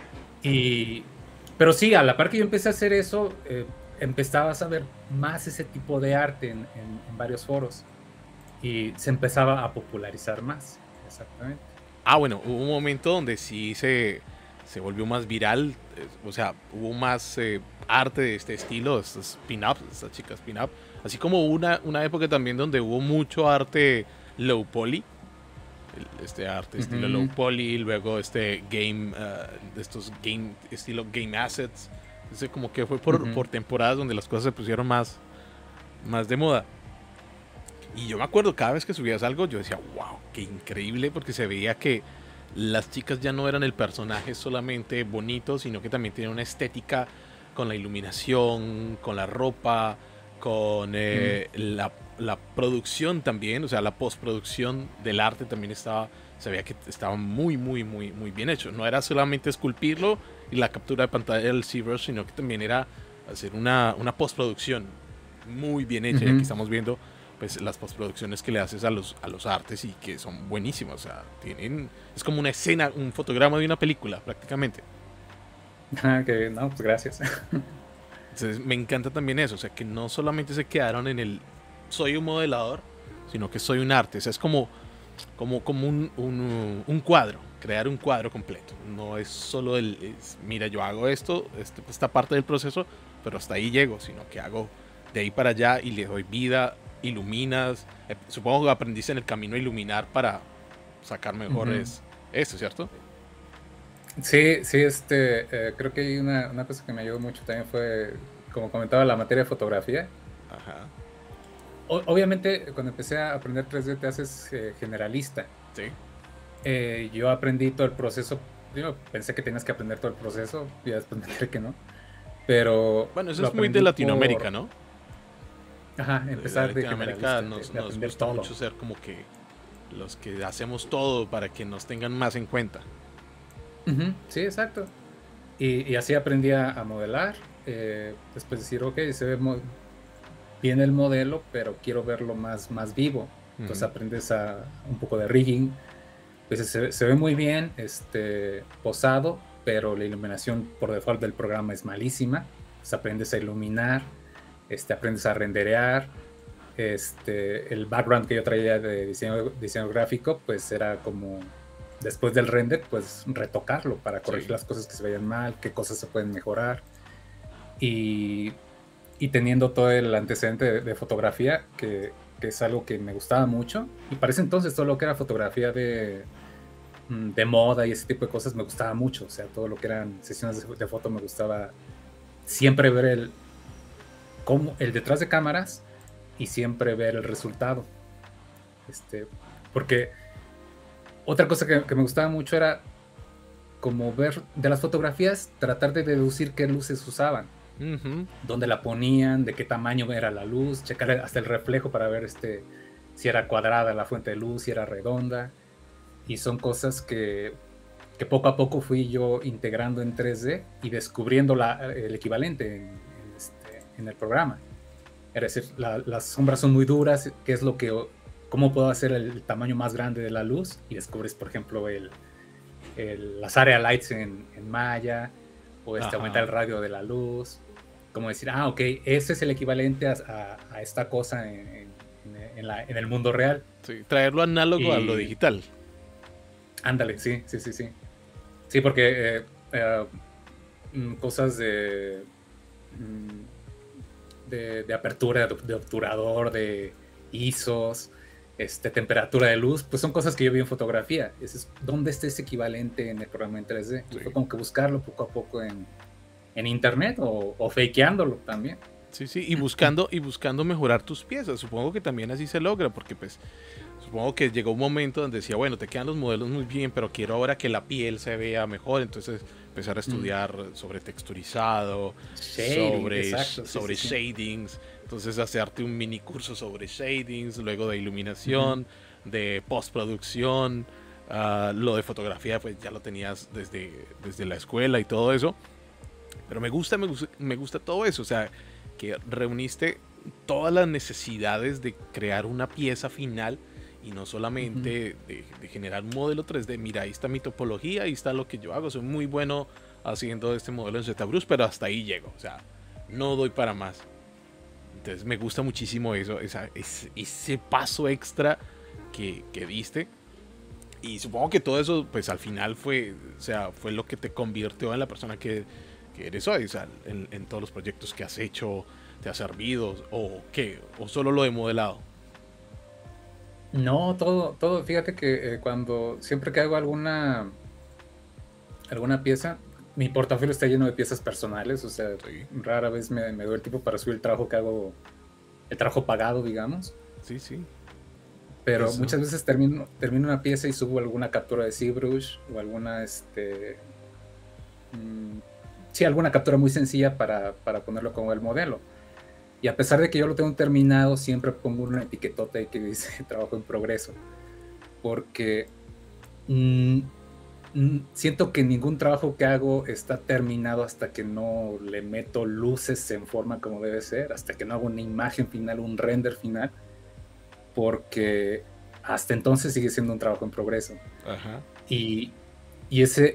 Speaker 2: Pero sí, a la par que yo empecé a hacer eso, empezaba a ver más ese tipo de arte en varios foros, y se empezaba a popularizar más. Exactamente.
Speaker 1: Bueno, hubo un momento donde sí se volvió más viral, o sea, hubo más arte de este estilo, estas pin-ups, estas chicas pin-up, así como una época también donde hubo mucho arte low poly, arte estilo low poly, luego game, estos game estilo game assets, como que fue por temporadas donde las cosas se pusieron más de moda. Y yo me acuerdo, cada vez que subías algo, yo decía, wow, qué increíble, porque se veía que las chicas ya no eran el personaje solamente bonito, sino que también tenían una estética con la iluminación, con la ropa, con la producción también, o sea, la postproducción del arte también se veía que estaba muy bien hecho. No era solamente esculpirlo y la captura de pantalla del ZBrush, sino que también era hacer una postproducción muy bien hecha. Y aquí estamos viendo pues las postproducciones que le haces a los artes y que son buenísimas, o sea, es como una escena, un fotograma de una película prácticamente.
Speaker 2: Que no, pues gracias.
Speaker 1: Entonces me encanta también eso, o sea, que no solamente se quedaron en el soy un modelador, sino que soy un arte, o sea, es como un cuadro, crear un cuadro completo, no es solo mira, yo hago esta parte del proceso, pero hasta ahí llego, sino que hago de ahí para allá y le doy vida, iluminas, supongo que aprendiste en el camino a iluminar para sacar mejores esto, ¿cierto?
Speaker 2: Sí, creo que hay una cosa que me ayudó mucho también fue, como comentaba, la materia de fotografía.
Speaker 1: Ajá.
Speaker 2: Obviamente, cuando empecé a aprender 3D te haces generalista.
Speaker 1: Sí.
Speaker 2: Yo aprendí todo el proceso. Yo pensé que tenías que aprender todo el proceso y después me enteré que no. Pero
Speaker 1: bueno, eso es muy de Latinoamérica, ¿no?
Speaker 2: Ajá, empezar
Speaker 1: de Latinoamérica nos gusta mucho ser como que los que hacemos todo para que nos tengan más en cuenta.
Speaker 2: Sí, exacto. Y así aprendí a modelar. Después decir, ok, se ve bien el modelo, pero quiero verlo más vivo. Entonces aprendes un poco de rigging. Pues se ve muy bien posado, pero la iluminación por default del programa es malísima. Entonces aprendes a iluminar, aprendes a renderear. El background que yo traía de diseño gráfico, pues era como después del render, pues retocarlo para corregir las cosas que se veían mal, qué cosas se pueden mejorar. Y teniendo todo el antecedente de fotografía, que que es algo que me gustaba mucho. Y para ese entonces todo lo que era fotografía de moda y ese tipo de cosas me gustaba mucho. O sea, todo lo que eran sesiones de foto me gustaba siempre ver el detrás de cámaras y siempre ver el resultado. Porque otra cosa que me gustaba mucho era como ver de las fotografías, tratar de deducir qué luces usaban, dónde la ponían, de qué tamaño era la luz, checar hasta el reflejo para ver si era cuadrada la fuente de luz, si era redonda. Y son cosas que poco a poco fui yo integrando en 3D y descubriendo el equivalente en el programa. Es decir, las sombras son muy duras, cómo puedo hacer el tamaño más grande de la luz, y descubres, por ejemplo, las area lights en Maya, o aumentar el radio de la luz, como decir, ok, ese es el equivalente a esta cosa en el mundo real.
Speaker 1: Sí, traerlo análogo a lo digital.
Speaker 2: Ándale, sí. Sí, porque cosas de apertura, de obturador, de ISOs, temperatura de luz, pues son cosas que yo vi en fotografía. ¿Dónde está ese equivalente en el programa en 3D? Sí. Fue como que buscarlo poco a poco en internet o fakeándolo también.
Speaker 1: Sí, y buscando mejorar tus piezas. Supongo que también así se logra, porque pues supongo que llegó un momento donde decía, bueno, te quedan los modelos muy bien, pero quiero ahora que la piel se vea mejor. Entonces empezar a estudiar sobre texturizado, sobre shadings. Entonces hacerte un mini curso sobre shadings, luego de iluminación, de postproducción, lo de fotografía pues ya lo tenías desde la escuela y todo eso. Pero me gusta todo eso, o sea, que reuniste todas las necesidades de crear una pieza final y no solamente de generar un modelo 3D. Mira, ahí está mi topología, ahí está lo que yo hago, soy muy bueno haciendo este modelo en ZBrush, pero hasta ahí llego, o sea, no doy para más. Entonces me gusta muchísimo eso, ese paso extra que diste. Y supongo que todo eso, pues al final fue lo que te convirtió en la persona que eres hoy. O sea, en todos los proyectos que has hecho, ¿te ha servido? ¿O qué? ¿O solo lo de modelado?
Speaker 2: No, todo. Fíjate que siempre que hago alguna pieza, mi portafolio está lleno de piezas personales. O sea, rara vez me doy el tiempo para subir el trabajo que hago, el trabajo pagado, digamos.
Speaker 1: Sí.
Speaker 2: Pero eso. Muchas veces termino una pieza y subo alguna captura de ZBrush o alguna alguna captura muy sencilla para ponerlo como el modelo. Y a pesar de que yo lo tengo terminado, siempre pongo una etiquetota ahí que dice trabajo en progreso, porque siento que ningún trabajo que hago está terminado hasta que no le meto luces en forma como debe ser, hasta que no hago una imagen final, un render final, porque hasta entonces sigue siendo un trabajo en progreso.
Speaker 1: Ajá.
Speaker 2: Y ese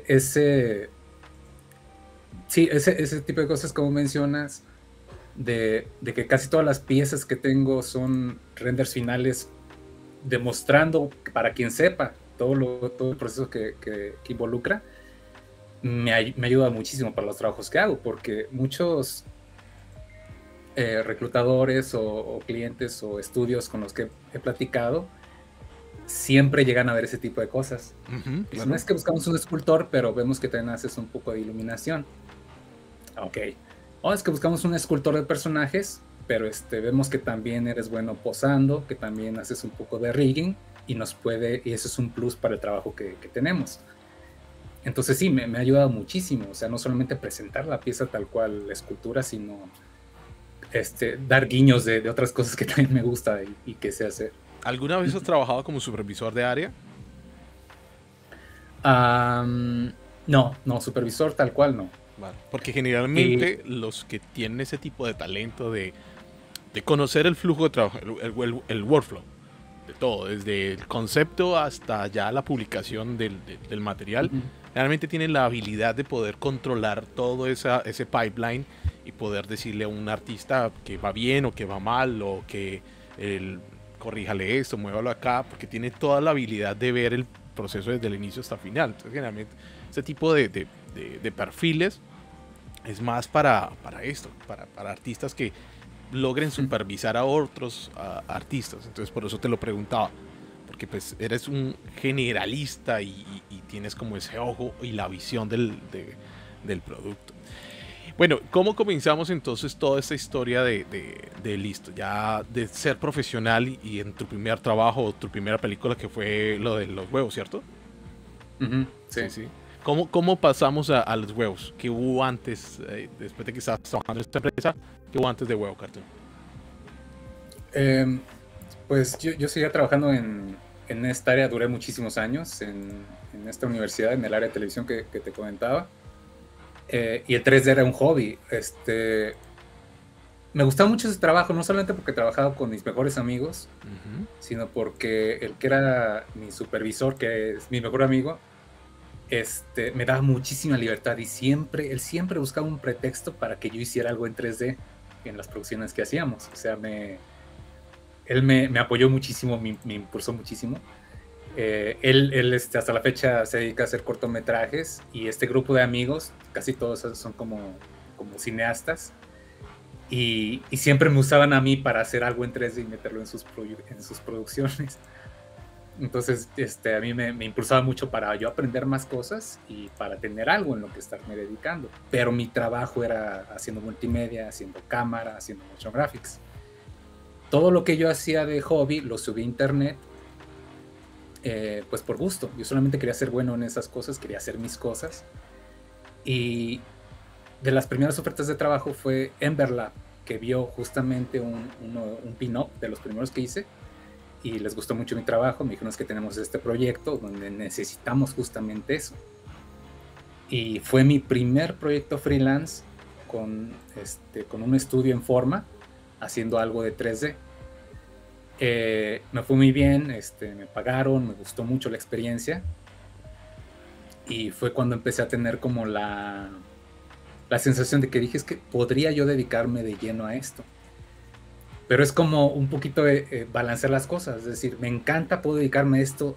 Speaker 2: tipo de cosas, como mencionas, de que casi todas las piezas que tengo son renders finales, demostrando para quien sepa todo el proceso que involucra, me ayuda muchísimo para los trabajos que hago, porque muchos reclutadores o clientes o estudios con los que he platicado siempre llegan a ver ese tipo de cosas. Claro. No es que buscamos un escultor, pero vemos que también haces un poco de iluminación. Ok. O es que buscamos un escultor de personajes, pero vemos que también eres bueno posando, que también haces un poco de rigging y eso es un plus para el trabajo que tenemos. Entonces sí, me ha ayudado muchísimo. O sea, no solamente presentar la pieza tal cual, la escultura, sino dar guiños de otras cosas que también me gusta y que sé hacer.
Speaker 1: ¿Alguna vez has trabajado como supervisor de área?
Speaker 2: No, supervisor tal cual no.
Speaker 1: Vale, porque generalmente los que tienen ese tipo de talento de conocer el flujo de trabajo, el workflow, de todo, desde el concepto hasta ya la publicación del material, realmente tienen la habilidad de poder controlar todo ese pipeline y poder decirle a un artista que va bien o que va mal, o que corríjale esto, muévalo acá, porque tiene toda la habilidad de ver el proceso desde el inicio hasta el final. Entonces, generalmente, este tipo de perfiles es más para esto, para artistas que logren supervisar a otros artistas. Entonces por eso te lo preguntaba, porque pues eres un generalista y tienes como ese ojo y la visión del producto. Bueno, ¿cómo comenzamos entonces toda esta historia de listo, ya de ser profesional y en tu primer trabajo o tu primera película que fue lo de los huevos, ¿cierto?
Speaker 2: Sí.
Speaker 1: Sí, sí. ¿Cómo pasamos a los huevos? ¿Qué hubo antes, después de que estabas trabajando en esta empresa? ¿Qué hubo antes de Huevo Cartoon?
Speaker 2: Pues yo seguía trabajando en esta área, duré muchísimos años en esta universidad, en el área de televisión que te comentaba. Y el 3D era un hobby. Me gustaba mucho ese trabajo, no solamente porque trabajaba con mis mejores amigos, sino porque el que era mi supervisor, que es mi mejor amigo, me daba muchísima libertad y él siempre buscaba un pretexto para que yo hiciera algo en 3D en las producciones que hacíamos. O sea, él me apoyó muchísimo, me impulsó muchísimo. Él hasta la fecha se dedica a hacer cortometrajes y este grupo de amigos, casi todos son como cineastas, y siempre me usaban a mí para hacer algo en 3D y meterlo en sus producciones. Entonces a mí me impulsaba mucho para yo aprender más cosas y para tener algo en lo que estarme dedicando. Pero mi trabajo era haciendo multimedia, haciendo cámara, haciendo motion graphics. Todo lo que yo hacía de hobby lo subí a internet, pues por gusto. Yo solamente quería ser bueno en esas cosas, quería hacer mis cosas. Y de las primeras ofertas de trabajo fue Emberlab, que vio justamente un pin-up de los primeros que hice y les gustó mucho mi trabajo. Me dijeron, es que tenemos este proyecto donde necesitamos justamente eso. Y fue mi primer proyecto freelance con un estudio en forma, haciendo algo de 3D. Me fue muy bien, me pagaron, me gustó mucho la experiencia. Y fue cuando empecé a tener como la sensación de que dije, es que podría yo dedicarme de lleno a esto. Pero es como un poquito de balancear las cosas, es decir, me encanta, puedo dedicarme a esto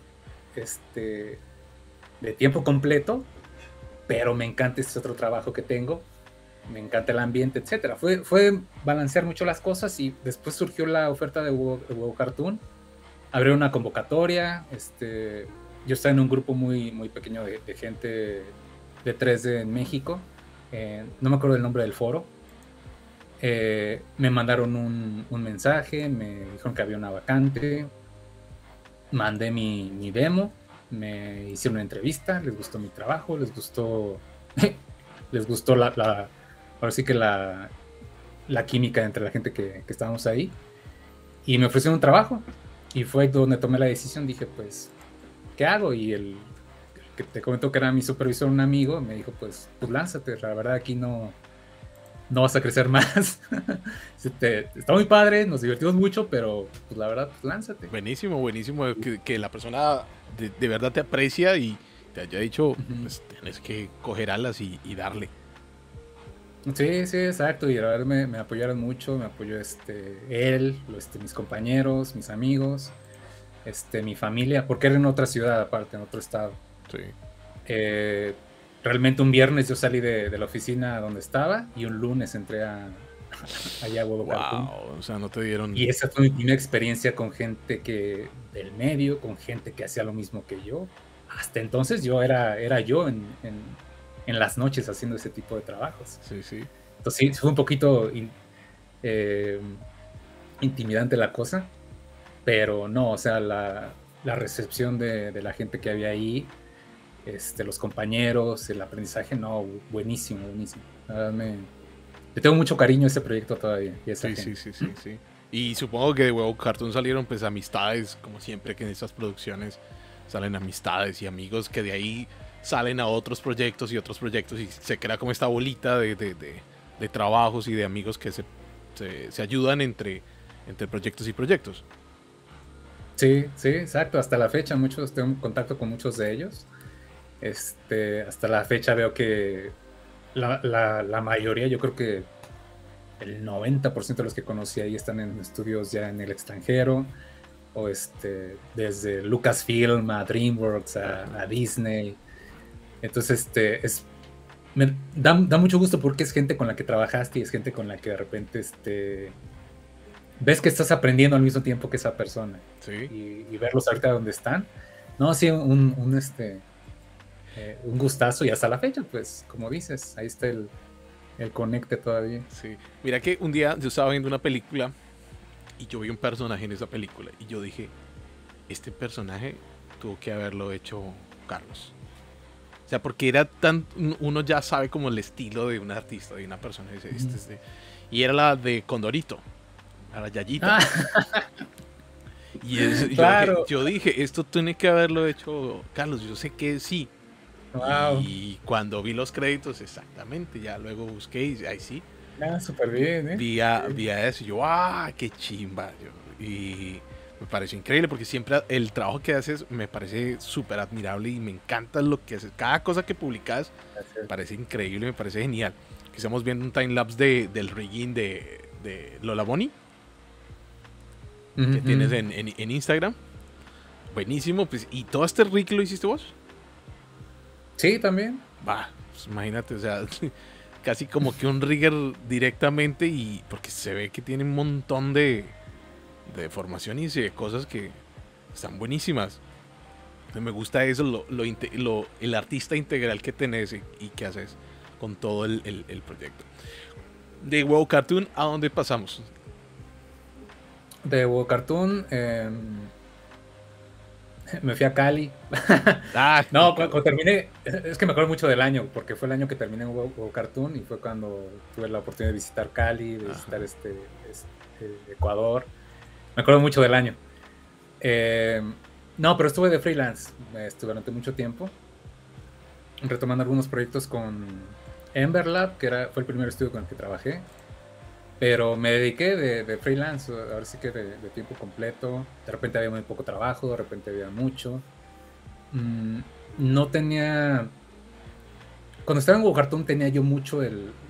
Speaker 2: de tiempo completo, pero me encanta este otro trabajo que tengo, me encanta el ambiente, etcétera. Fue balancear mucho las cosas y después surgió la oferta de Huevo Cartoon. Abrió una convocatoria, yo estaba en un grupo muy, muy pequeño de gente de 3D en México, no me acuerdo el nombre del foro. Me mandaron un mensaje, me dijeron que había una vacante, mandé mi demo, me hicieron una entrevista, les gustó mi trabajo, les gustó ahora sí que la química entre la gente que estábamos ahí, y me ofrecieron un trabajo y fue donde tomé la decisión. Dije, pues, ¿qué hago? Y el que te comentó que era mi supervisor, un amigo, me dijo, pues lánzate, la verdad aquí no vas a crecer más. Está muy padre, nos divertimos mucho, pero pues la verdad, pues lánzate.
Speaker 1: Buenísimo que la persona de verdad te aprecia y te haya dicho, pues tienes que coger alas y darle.
Speaker 2: Sí, exacto, y la verdad me apoyaron mucho, me apoyó él, mis compañeros, mis amigos, mi familia, porque era en otra ciudad aparte, en otro estado.
Speaker 1: Sí.
Speaker 2: Realmente un viernes yo salí de la oficina donde estaba y un lunes entré allá a Huevo Cartoon.
Speaker 1: O sea, no te dieron...
Speaker 2: Y esa fue mi primera experiencia con gente del medio, con gente que hacía lo mismo que yo. Hasta entonces yo era yo en las noches haciendo ese tipo de trabajos.
Speaker 1: Sí.
Speaker 2: Entonces sí, fue un poquito intimidante la cosa, pero no, o sea, la recepción de la gente que había ahí, los compañeros, el aprendizaje, no, buenísimo. Le tengo mucho cariño a ese proyecto todavía. Y
Speaker 1: Sí. Y supongo que de Huevo Cartoon salieron pues amistades, como siempre que en estas producciones salen amistades y amigos que de ahí salen a otros proyectos y se crea como esta bolita de trabajos y de amigos que se ayudan entre proyectos y proyectos.
Speaker 2: Sí, exacto. Hasta la fecha tengo contacto con muchos de ellos. Hasta la fecha veo que la mayoría, yo creo que el 90% de los que conocí ahí están en estudios ya en el extranjero, o desde Lucasfilm a DreamWorks a Disney. Entonces me da mucho gusto porque es gente con la que trabajaste y es gente con la que de repente ves que estás aprendiendo al mismo tiempo que esa persona.
Speaker 1: Sí.
Speaker 2: Y verlos ahorita donde están. No, sí, un gustazo, y hasta la fecha, pues, como dices, ahí está el conecte todavía.
Speaker 1: Sí. Mira que un día yo estaba viendo una película y yo vi un personaje en esa película y yo dije, este personaje tuvo que haberlo hecho Carlos. O sea, porque era tan. Uno ya sabe como el estilo de un artista, de una persona. Dice, y era la de Condorito, a la Yayita. Y
Speaker 2: claro.
Speaker 1: yo dije, esto tiene que haberlo hecho Carlos. Yo sé que sí.
Speaker 2: Wow.
Speaker 1: Y cuando vi los créditos, exactamente, ya luego busqué y ahí sí.
Speaker 2: Súper bien,
Speaker 1: Vi a eso y yo, qué chimba. Y me pareció increíble porque siempre el trabajo que haces me parece súper admirable y me encanta lo que haces. Cada cosa que publicas me parece increíble, me parece genial. Que estamos viendo un timelapse del rigging de Lola Bunny que tienes en Instagram. Buenísimo, pues. ¿Y todo este rig lo hiciste vos?
Speaker 2: Sí, también.
Speaker 1: Va, pues imagínate, o sea, casi como que un rigger directamente y porque se ve que tiene un montón de formación y de cosas que están buenísimas. Me gusta eso, el artista integral que tenés y que haces con todo el proyecto. De WoW Cartoon, ¿a dónde pasamos?
Speaker 2: De WoW Cartoon, me fui a Cali. No, cuando terminé, es que me acuerdo mucho del año, porque fue el año que terminé en WoW Cartoon y fue cuando tuve la oportunidad de visitar Cali, de visitar Ecuador. Me acuerdo mucho del año. No, pero estuve de freelance, estuve durante mucho tiempo, retomando algunos proyectos con Emberlab, que fue el primer estudio con el que trabajé. Pero me dediqué de freelance, ahora sí que de tiempo completo. De repente había muy poco trabajo, de repente había mucho. No tenía... Cuando estaba en WoW Cartoon tenía yo mucho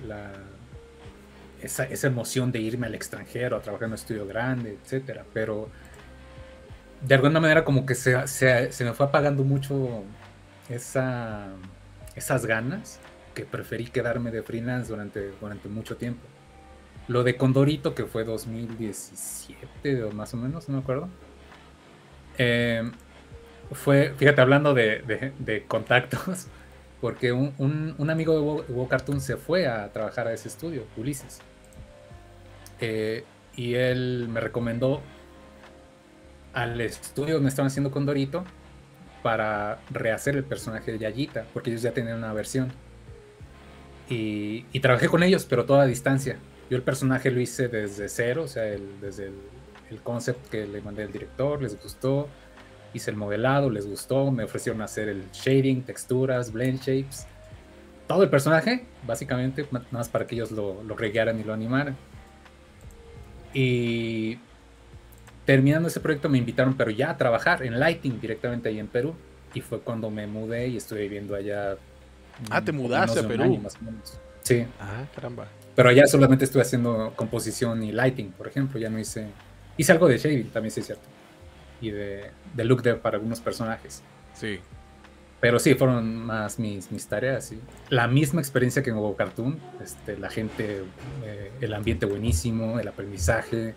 Speaker 2: esa emoción de irme al extranjero a trabajar en un estudio grande, etcétera. Pero de alguna manera como que se me fue apagando mucho esas ganas, que preferí quedarme de freelance durante mucho tiempo. Lo de Condorito, que fue 2017 o más o menos, no me acuerdo. Fue, fíjate, hablando de contactos, porque un amigo de WoW Cartoon se fue a trabajar a ese estudio, Ulises. Y él me recomendó al estudio donde estaban haciendo Condorito para rehacer el personaje de Yayita, porque ellos ya tenían una versión. Y trabajé con ellos, pero toda a distancia. Yo el personaje lo hice desde cero, o sea, desde el concept que le mandé al director, les gustó. Hice el modelado, les gustó, me ofrecieron hacer el shading, texturas, blend shapes. Todo el personaje, básicamente, nada más para que ellos lo reguearan y lo animaran. Y terminando ese proyecto me invitaron, pero ya a trabajar en lighting directamente ahí en Perú. Y fue cuando me mudé y estuve viviendo allá.
Speaker 1: Te mudaste a Perú.
Speaker 2: Año, más o menos. Sí.
Speaker 1: Caramba.
Speaker 2: Pero allá solamente estuve haciendo composición y lighting, por ejemplo. Ya no hice algo de shading, también sí es cierto. Y de look para algunos personajes.
Speaker 1: Sí.
Speaker 2: Pero sí, fueron más mis tareas, sí. La misma experiencia que en WoW Cartoon. La gente, el ambiente buenísimo, el aprendizaje.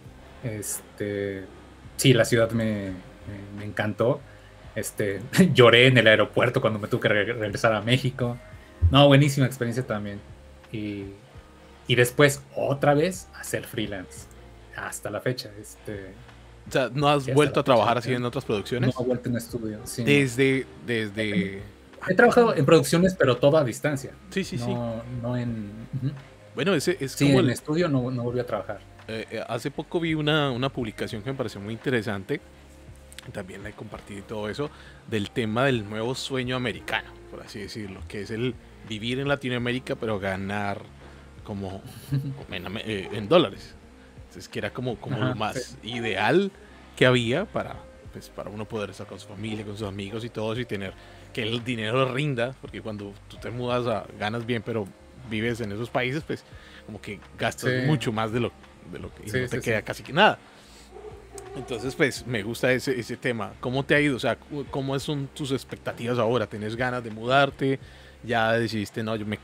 Speaker 2: Sí, la ciudad me encantó. Lloré en el aeropuerto cuando me tuve que regresar a México. No, buenísima experiencia también. Y después, otra vez, hacer freelance. Hasta la fecha.
Speaker 1: O sea, ¿no has vuelto a trabajar así en otras producciones?
Speaker 2: No he vuelto en estudio. Sí,
Speaker 1: desde...
Speaker 2: He trabajado en producciones, pero todo a distancia.
Speaker 1: Sí.
Speaker 2: No en...
Speaker 1: Bueno, es
Speaker 2: sí,
Speaker 1: como
Speaker 2: en el estudio no volví a trabajar.
Speaker 1: Hace poco vi una publicación que me pareció muy interesante. También la he compartido y todo eso. Del tema del nuevo sueño americano, por así decirlo. Que es el vivir en Latinoamérica, pero ganar como en dólares. Entonces, que era como lo más ideal que había para uno poder estar con su familia, con sus amigos y todo eso, y tener que el dinero rinda, porque cuando tú te mudas ganas bien, pero vives en esos países, pues como que gastas mucho más de lo que no te queda casi que nada. Entonces, pues me gusta ese tema. ¿Cómo te ha ido? O sea, ¿cómo son tus expectativas ahora? ¿Tienes ganas de mudarte? ¿Ya decidiste, no, yo me quedo acá?
Speaker 2: Fíjate,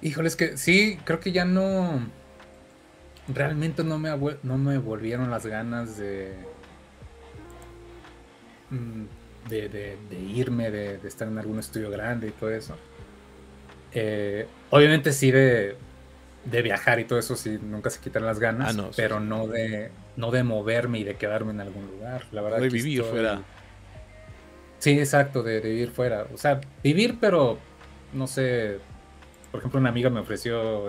Speaker 2: Híjole, es que sí, creo que ya no, realmente no me volvieron las ganas mm, de irme, de estar en algún estudio grande y todo eso. Obviamente sí de viajar y todo eso, sí, nunca se quitan las
Speaker 1: Ah,
Speaker 2: ganas,
Speaker 1: no, sí,
Speaker 2: pero
Speaker 1: sí.
Speaker 2: no de moverme y de quedarme en algún lugar. La
Speaker 1: No
Speaker 2: verdad
Speaker 1: de
Speaker 2: aquí
Speaker 1: vivir fuera.
Speaker 2: estoy. Sí, exacto, de vivir fuera. O sea, vivir, pero no sé. Por ejemplo, una amiga me ofreció,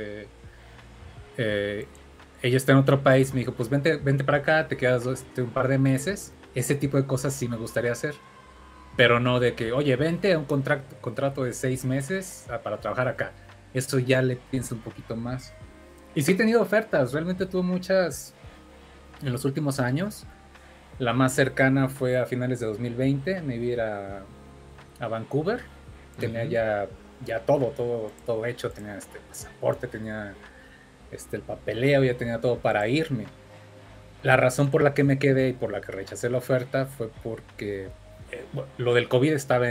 Speaker 2: eh, ella está en otro país, me dijo, pues vente para acá, te quedas un par de meses. Ese tipo de cosas sí me gustaría hacer, pero no de que, oye, vente a un contrato de 6 meses para trabajar acá. Eso ya le pienso un poquito más. Y sí he tenido ofertas, realmente tuve muchas en los últimos años. La más cercana fue a finales de 2020, me iba a ir a Vancouver. Tenía
Speaker 1: Ujú.
Speaker 2: ya todo hecho, tenía pasaporte, tenía el papeleo, ya tenía todo para irme. La razón por la que me quedé y por la que rechacé la oferta fue porque bueno, lo del COVID estaba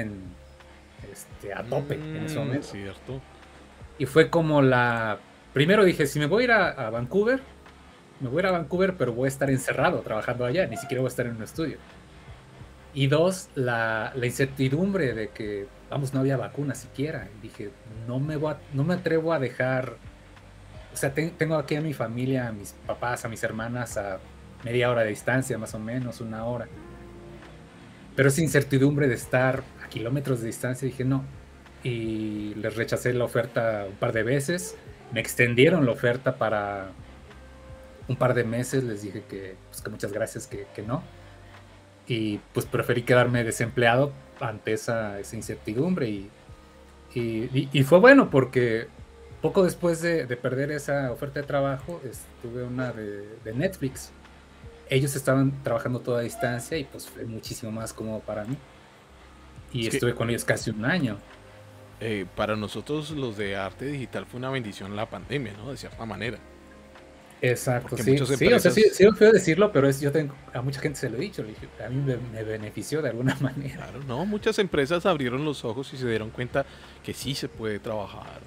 Speaker 2: a tope en ese momento.
Speaker 1: Cierto.
Speaker 2: Y fue como primero dije, si me voy a ir a Vancouver, me voy a ir a Vancouver, pero voy a estar encerrado trabajando allá, ni siquiera voy a estar en un estudio. Y dos, la incertidumbre de que, vamos, no había vacuna siquiera. Y dije, no me atrevo a dejar, o sea, tengo aquí a mi familia, a mis papás, a mis hermanas a media hora de distancia, más o menos, una hora. Pero esa incertidumbre de estar a kilómetros de distancia, dije, no. Y les rechacé la oferta un par de veces. Me extendieron la oferta para un par de meses, les dije pues, que muchas gracias, que no. Y pues preferí quedarme desempleado ante esa incertidumbre y fue bueno porque poco después de perder esa oferta de trabajo, tuve una de Netflix. Ellos estaban trabajando toda a distancia y pues fue muchísimo más cómodo para mí. Y
Speaker 1: Es que
Speaker 2: estuve con ellos casi un año.
Speaker 1: para nosotros los de arte digital fue una bendición la pandemia, ¿no? De cierta manera.
Speaker 2: Exacto,
Speaker 1: Porque
Speaker 2: sí,
Speaker 1: muchas
Speaker 2: sí, o sea, sí,
Speaker 1: empresas,
Speaker 2: sí es feo decirlo, pero a mucha gente se lo he dicho, le dije, a mí me benefició de alguna manera.
Speaker 1: claro, no, muchas empresas abrieron los ojos y se dieron cuenta que sí se puede trabajar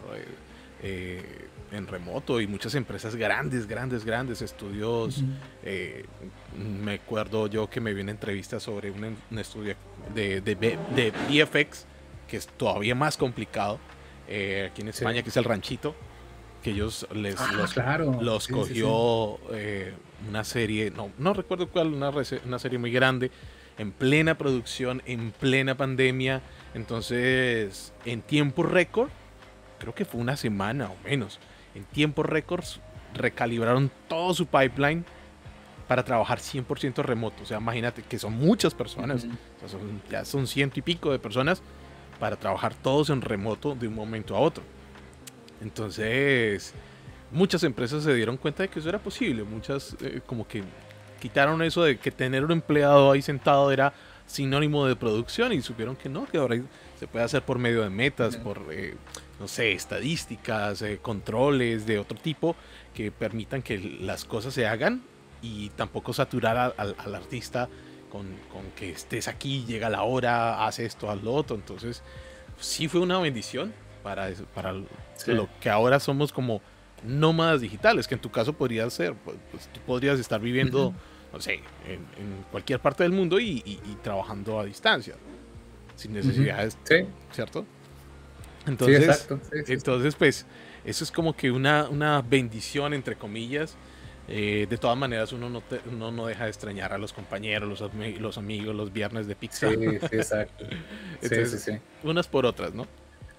Speaker 1: en remoto y muchas empresas grandes, estudios.
Speaker 2: Ujú.
Speaker 1: eh, Me acuerdo yo que me vi una entrevista sobre un estudio de VFX, que es todavía más complicado, aquí en
Speaker 2: Sí.
Speaker 1: España, que es el Ranchito, que ellos
Speaker 2: Ah, claro,
Speaker 1: los
Speaker 2: sí, sí, sí.
Speaker 1: cogió una serie, no recuerdo cuál, una serie muy grande, en plena producción, en plena pandemia. Entonces, en tiempo récord, creo que fue una semana o menos, en tiempo récord recalibraron todo su pipeline para trabajar 100% remoto. O sea, imagínate que son muchas personas,
Speaker 2: Ujú.
Speaker 1: o sea, ya son ciento y pico de personas para trabajar todos en remoto de un momento a otro. Entonces, muchas empresas se dieron cuenta de que eso era posible. Muchas como que quitaron eso de que tener un empleado ahí sentado era sinónimo de producción y supieron que no, que ahora se puede hacer por medio de metas,
Speaker 2: Ujú.
Speaker 1: por, no sé, estadísticas, controles de otro tipo que permitan que las cosas se hagan y tampoco saturar al artista con que estés aquí, llega la hora, hace esto, haz lo otro. Entonces, sí fue una bendición para
Speaker 2: Sí.
Speaker 1: lo que ahora somos como nómadas digitales, que en tu caso podría ser, pues tú podrías estar viviendo,
Speaker 2: Ujú.
Speaker 1: no sé, en cualquier parte del mundo y trabajando a distancia, sin
Speaker 2: Ujú.
Speaker 1: necesidades,
Speaker 2: Sí,
Speaker 1: ¿cierto?
Speaker 2: sí,
Speaker 1: Entonces,
Speaker 2: exacto. Sí, sí, sí.
Speaker 1: entonces pues, eso es como que una bendición, entre comillas. De todas maneras, uno no deja de extrañar a los compañeros, los amigos, los viernes de pizza.
Speaker 2: Sí, sí, exacto. Sí, sí,
Speaker 1: Entonces,
Speaker 2: sí.
Speaker 1: unas por otras, ¿no?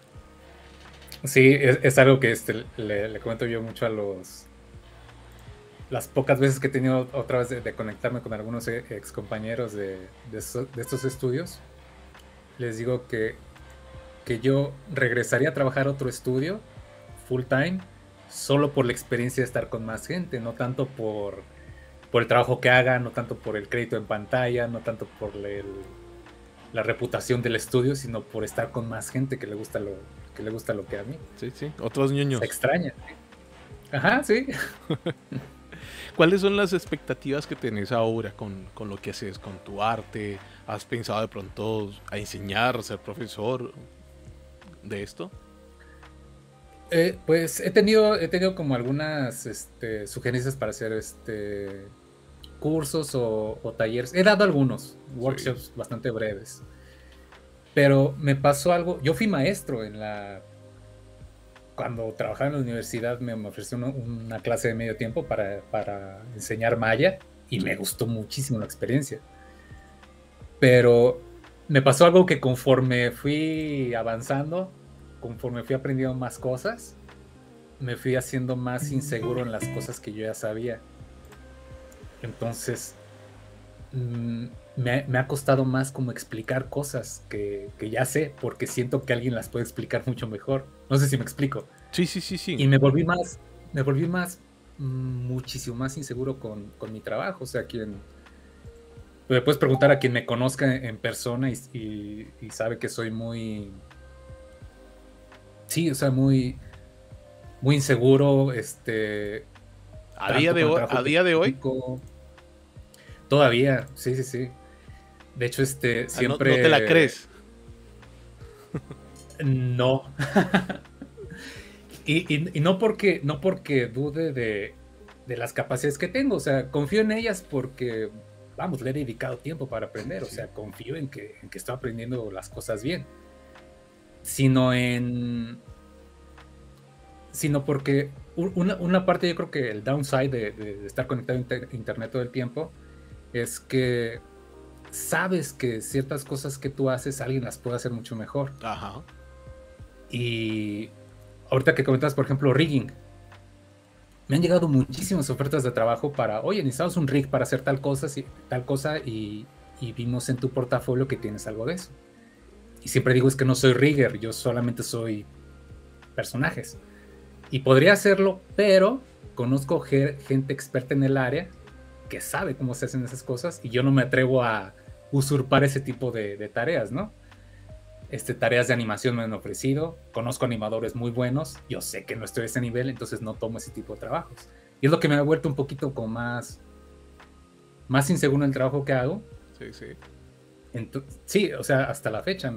Speaker 2: Sí, es algo que le comento yo mucho las pocas veces que he tenido otra vez de conectarme con algunos ex compañeros de estos estudios. Les digo que yo regresaría a trabajar a otro estudio full time solo por la experiencia de estar con más gente, no tanto por el trabajo que haga, no tanto por el crédito en pantalla, no tanto por la reputación del estudio, sino por estar con más gente que le gusta lo que a mí.
Speaker 1: Sí, sí, otros
Speaker 2: Se
Speaker 1: ñoños.
Speaker 2: extraña, sí. Ajá, sí.
Speaker 1: ¿Cuáles son las expectativas que tenés ahora con lo que haces, con tu arte? ¿Has pensado de pronto a enseñar, ser profesor de esto?
Speaker 2: Pues he tenido como algunas sugerencias para hacer cursos o talleres. He dado algunos workshops
Speaker 1: Sí.
Speaker 2: bastante breves. Pero me pasó algo. Yo fui maestro cuando trabajaba en la universidad, me ofreció una clase de medio tiempo para enseñar maya y me
Speaker 1: Sí.
Speaker 2: gustó muchísimo la experiencia. Pero me pasó algo que conforme fui avanzando, conforme fui aprendiendo más cosas, me fui haciendo más inseguro en las cosas que yo ya sabía. Entonces, me ha costado más como explicar cosas que ya sé, porque siento que alguien las puede explicar mucho mejor. No sé si me explico.
Speaker 1: Sí, sí, sí, sí.
Speaker 2: Y me volví más, muchísimo más inseguro con mi trabajo. O sea, le puedes preguntar a quien me conozca en persona y sabe que soy muy, sí, o sea, muy inseguro, tanto con el trabajo
Speaker 1: A
Speaker 2: que
Speaker 1: día de hoy,
Speaker 2: publico. Todavía, sí, sí, sí. De hecho,
Speaker 1: no te la
Speaker 2: siempre
Speaker 1: crees.
Speaker 2: no. Y no porque dude de las capacidades que tengo, o sea, confío en ellas porque, vamos, le he dedicado tiempo para
Speaker 1: Sí,
Speaker 2: aprender, o
Speaker 1: sí.
Speaker 2: sea, confío en que estoy aprendiendo las cosas bien, sino sino porque una parte, yo creo que el downside de estar conectado a internet todo el tiempo es que sabes que ciertas cosas que tú haces, alguien las puede hacer mucho mejor.
Speaker 1: Ajá.
Speaker 2: Y ahorita que comentas, por ejemplo, rigging, me han llegado muchísimas ofertas de trabajo para, oye, necesitamos un rig para hacer tal cosa y vimos en tu portafolio que tienes algo de eso. Y siempre digo, es que no soy rigger, yo solamente soy personajes. Y podría hacerlo, pero conozco gente experta en el área que sabe cómo se hacen esas cosas y yo no me atrevo a usurpar ese tipo de tareas, ¿no? Tareas de animación me han ofrecido, conozco animadores muy buenos, yo sé que no estoy a ese nivel, entonces no tomo ese tipo de trabajos. Y es lo que me ha vuelto un poquito como más inseguro en el trabajo que hago.
Speaker 1: Sí, sí.
Speaker 2: Sí, o sea, hasta la fecha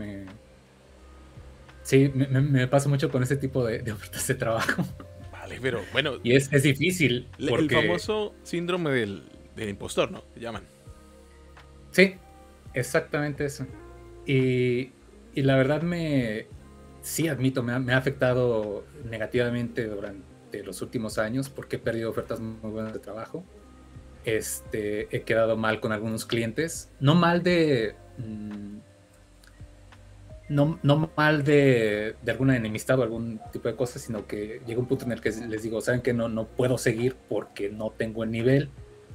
Speaker 2: sí, me pasa mucho con ese tipo de ofertas de trabajo.
Speaker 1: Vale, pero bueno,
Speaker 2: Y es difícil
Speaker 1: el
Speaker 2: porque,
Speaker 1: famoso síndrome del impostor, ¿no? Le llaman.
Speaker 2: sí, exactamente eso. Y la verdad sí admito, me ha afectado negativamente durante los últimos años porque he perdido ofertas muy buenas de trabajo. He quedado mal con algunos clientes, no mal no mal de alguna enemistad o algún tipo de cosas, sino que llega un punto en el que les digo, saben que no puedo seguir porque no tengo el nivel.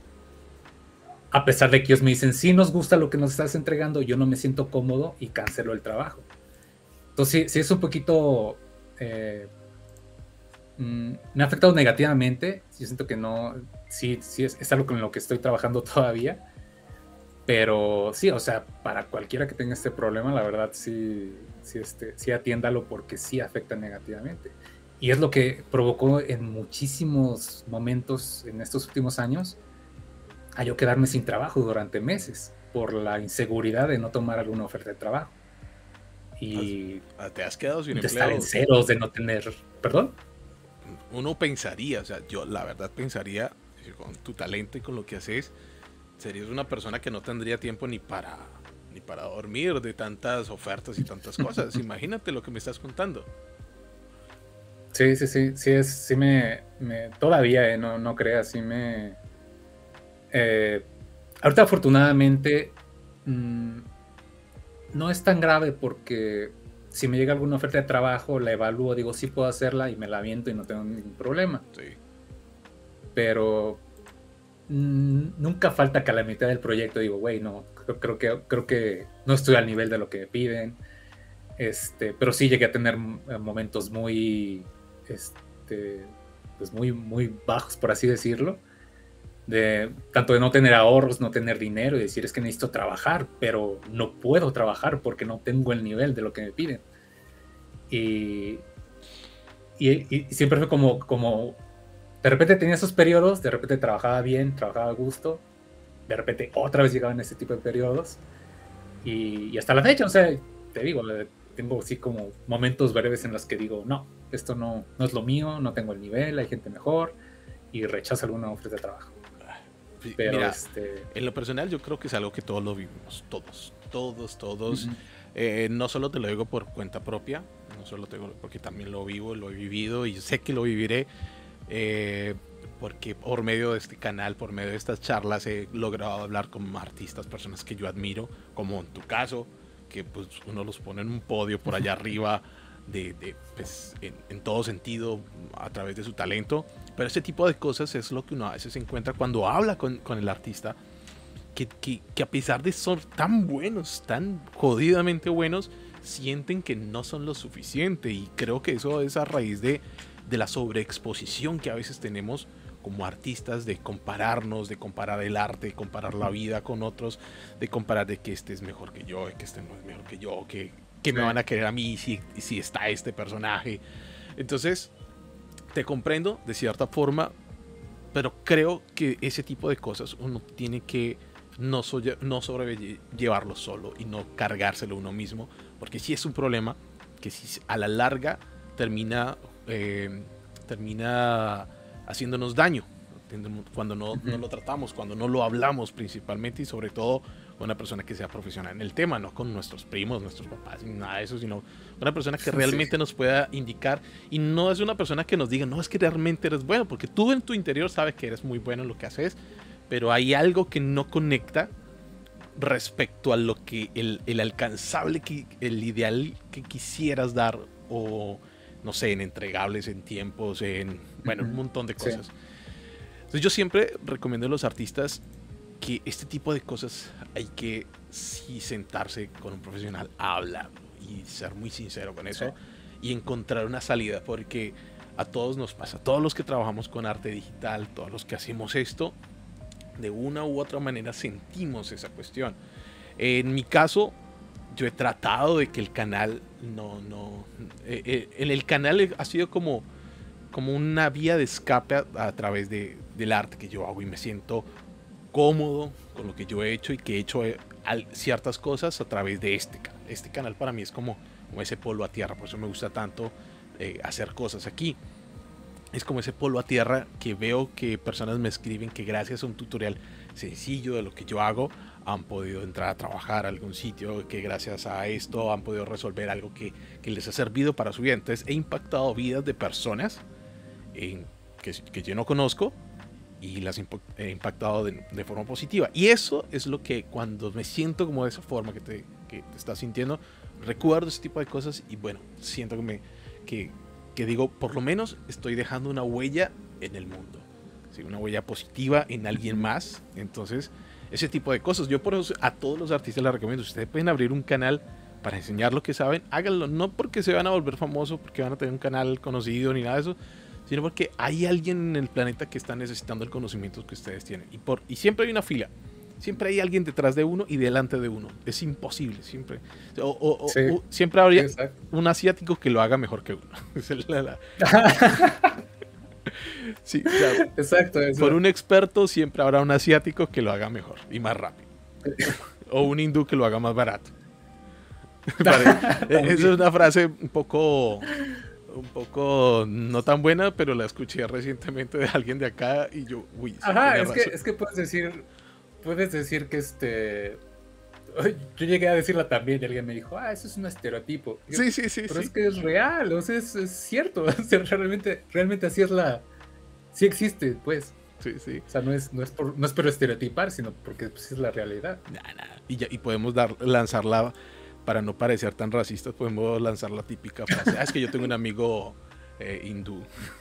Speaker 2: A pesar de que ellos me dicen, sí nos gusta lo que nos estás entregando, yo no me siento cómodo y cancelo el trabajo. Entonces, sí es un poquito, me ha afectado negativamente. Yo siento que no, sí es algo con lo que estoy trabajando todavía. Pero sí, o sea, para cualquiera que tenga este problema, la verdad sí atiéndalo porque sí afecta negativamente. Y es lo que provocó en muchísimos momentos en estos últimos años a yo quedarme sin trabajo durante meses por la inseguridad de no tomar alguna oferta de trabajo y
Speaker 1: Te has quedado sin
Speaker 2: de estar en
Speaker 1: empleo.
Speaker 2: ceros, de no tener, perdón.
Speaker 1: Uno pensaría, o sea, yo la verdad pensaría, con tu talento y con lo que haces, serías una persona que no tendría tiempo ni para dormir de tantas ofertas y tantas cosas. Imagínate lo que me estás contando.
Speaker 2: Sí, sí, sí, sí todavía, no creas, eh, ahorita afortunadamente no es tan grave porque si me llega alguna oferta de trabajo, la evalúo, digo, sí puedo hacerla y me la aviento y no tengo ningún problema.
Speaker 1: Sí.
Speaker 2: Pero nunca falta que a la mitad del proyecto digo, güey, no, creo que no estoy al nivel de lo que me piden. Pero sí llegué a tener momentos muy, pues muy bajos, por así decirlo. Tanto de no tener ahorros, no tener dinero y decir es que necesito trabajar, pero no puedo trabajar porque no tengo el nivel de lo que me piden. Y siempre fue como de repente tenía esos periodos, de repente trabajaba bien, trabajaba a gusto, de repente otra vez llegaban ese tipo de periodos y hasta la fecha, o sea, te digo, tengo así como momentos breves en los que digo, no, esto no es lo mío, no tengo el nivel, hay gente mejor, y rechazo alguna oferta de trabajo.
Speaker 1: Pero mira, en lo personal yo creo que es algo que todos lo vivimos, todos. No solo te lo digo por cuenta propia, no solo te digo porque también lo vivo, lo he vivido y sé que lo viviré, porque por medio de este canal, por medio de estas charlas he logrado hablar con artistas, personas que yo admiro, como en tu caso, que pues uno los pone en un podio por allá arriba pues, en todo sentido a través de su talento. Pero ese tipo de cosas es lo que uno a veces encuentra cuando habla con el artista, que a pesar de ser tan buenos, tan jodidamente buenos, sienten que no son lo suficiente. Y creo que eso es a raíz de la sobreexposición que a veces tenemos como artistas, de compararnos, de comparar el arte, de comparar la vida con otros, de comparar de que este es mejor que yo, de que este no es mejor que yo, que me van a querer a mí si está este personaje. Entonces te comprendo de cierta forma, pero creo que ese tipo de cosas uno tiene que no sobrellevarlo solo y no cargárselo uno mismo, porque sí es un problema que si a la larga termina haciéndonos daño cuando no lo tratamos, cuando no lo hablamos principalmente, y sobre todo con una persona que sea profesional en el tema, no con nuestros primos, nuestros papás, nada de eso, sino una persona que realmente nos pueda indicar, y no es una persona que nos diga, no, es que realmente eres bueno, porque tú en tu interior sabes que eres muy bueno en lo que haces, pero hay algo que no conecta respecto a lo que el alcanzable, el ideal que quisieras dar, o no sé, en entregables, en tiempos, en un montón de cosas. Entonces yo siempre recomiendo a los artistas que este tipo de cosas hay que sí sentarse con un profesional a hablar y ser muy sincero con eso y encontrar una salida, porque a todos nos pasa, todos los que trabajamos con arte digital, todos los que hacemos esto, de una u otra manera sentimos esa cuestión. En mi caso, yo he tratado de que el canal en el canal ha sido como una vía de escape a través del arte que yo hago, y me siento cómodo con lo que yo he hecho y que he hecho ciertas cosas a través de este canal. Este canal para mí es como ese polvo a tierra, por eso me gusta tanto hacer cosas aquí. Es como ese polvo a tierra que veo que personas me escriben que gracias a un tutorial sencillo de lo que yo hago han podido entrar a trabajar a algún sitio, que gracias a esto han podido resolver algo que les ha servido para su vida. Entonces he impactado vidas de personas que yo no conozco, y las he impactado de forma positiva. Y eso es lo que, cuando me siento como de esa forma que te estás sintiendo, recuerdo ese tipo de cosas y bueno, siento que digo, por lo menos estoy dejando una huella en el mundo, ¿sí? Una huella positiva en alguien más. Entonces ese tipo de cosas, yo por eso a todos los artistas les recomiendo, si ustedes pueden abrir un canal para enseñar lo que saben, háganlo, no porque se van a volver famosos, porque van a tener un canal conocido ni nada de eso, sino porque hay alguien en el planeta que está necesitando el conocimiento que ustedes tienen. Y siempre hay una fila. Siempre hay alguien detrás de uno y delante de uno. Es imposible, siempre. Siempre habría un asiático que lo haga mejor que uno. Sí, claro.
Speaker 2: Exacto.
Speaker 1: Por un experto siempre habrá un asiático que lo haga mejor y más rápido. O un hindú que lo haga más barato. Esa es una frase un poco no tan buena, pero la escuché recientemente de alguien de acá y yo, uy. Sí,
Speaker 2: es que puedes decir que yo llegué a decirla también y alguien me dijo, eso es un estereotipo.
Speaker 1: Sí.
Speaker 2: Pero es que es real, o sea, es cierto. O sea, realmente así es sí existe, pues.
Speaker 1: Sí.
Speaker 2: O sea, no es por estereotipar, sino porque pues, es la realidad.
Speaker 1: Y podemos lanzarla. Para no parecer tan racistas, podemos lanzar la típica frase, es que yo tengo un amigo hindú.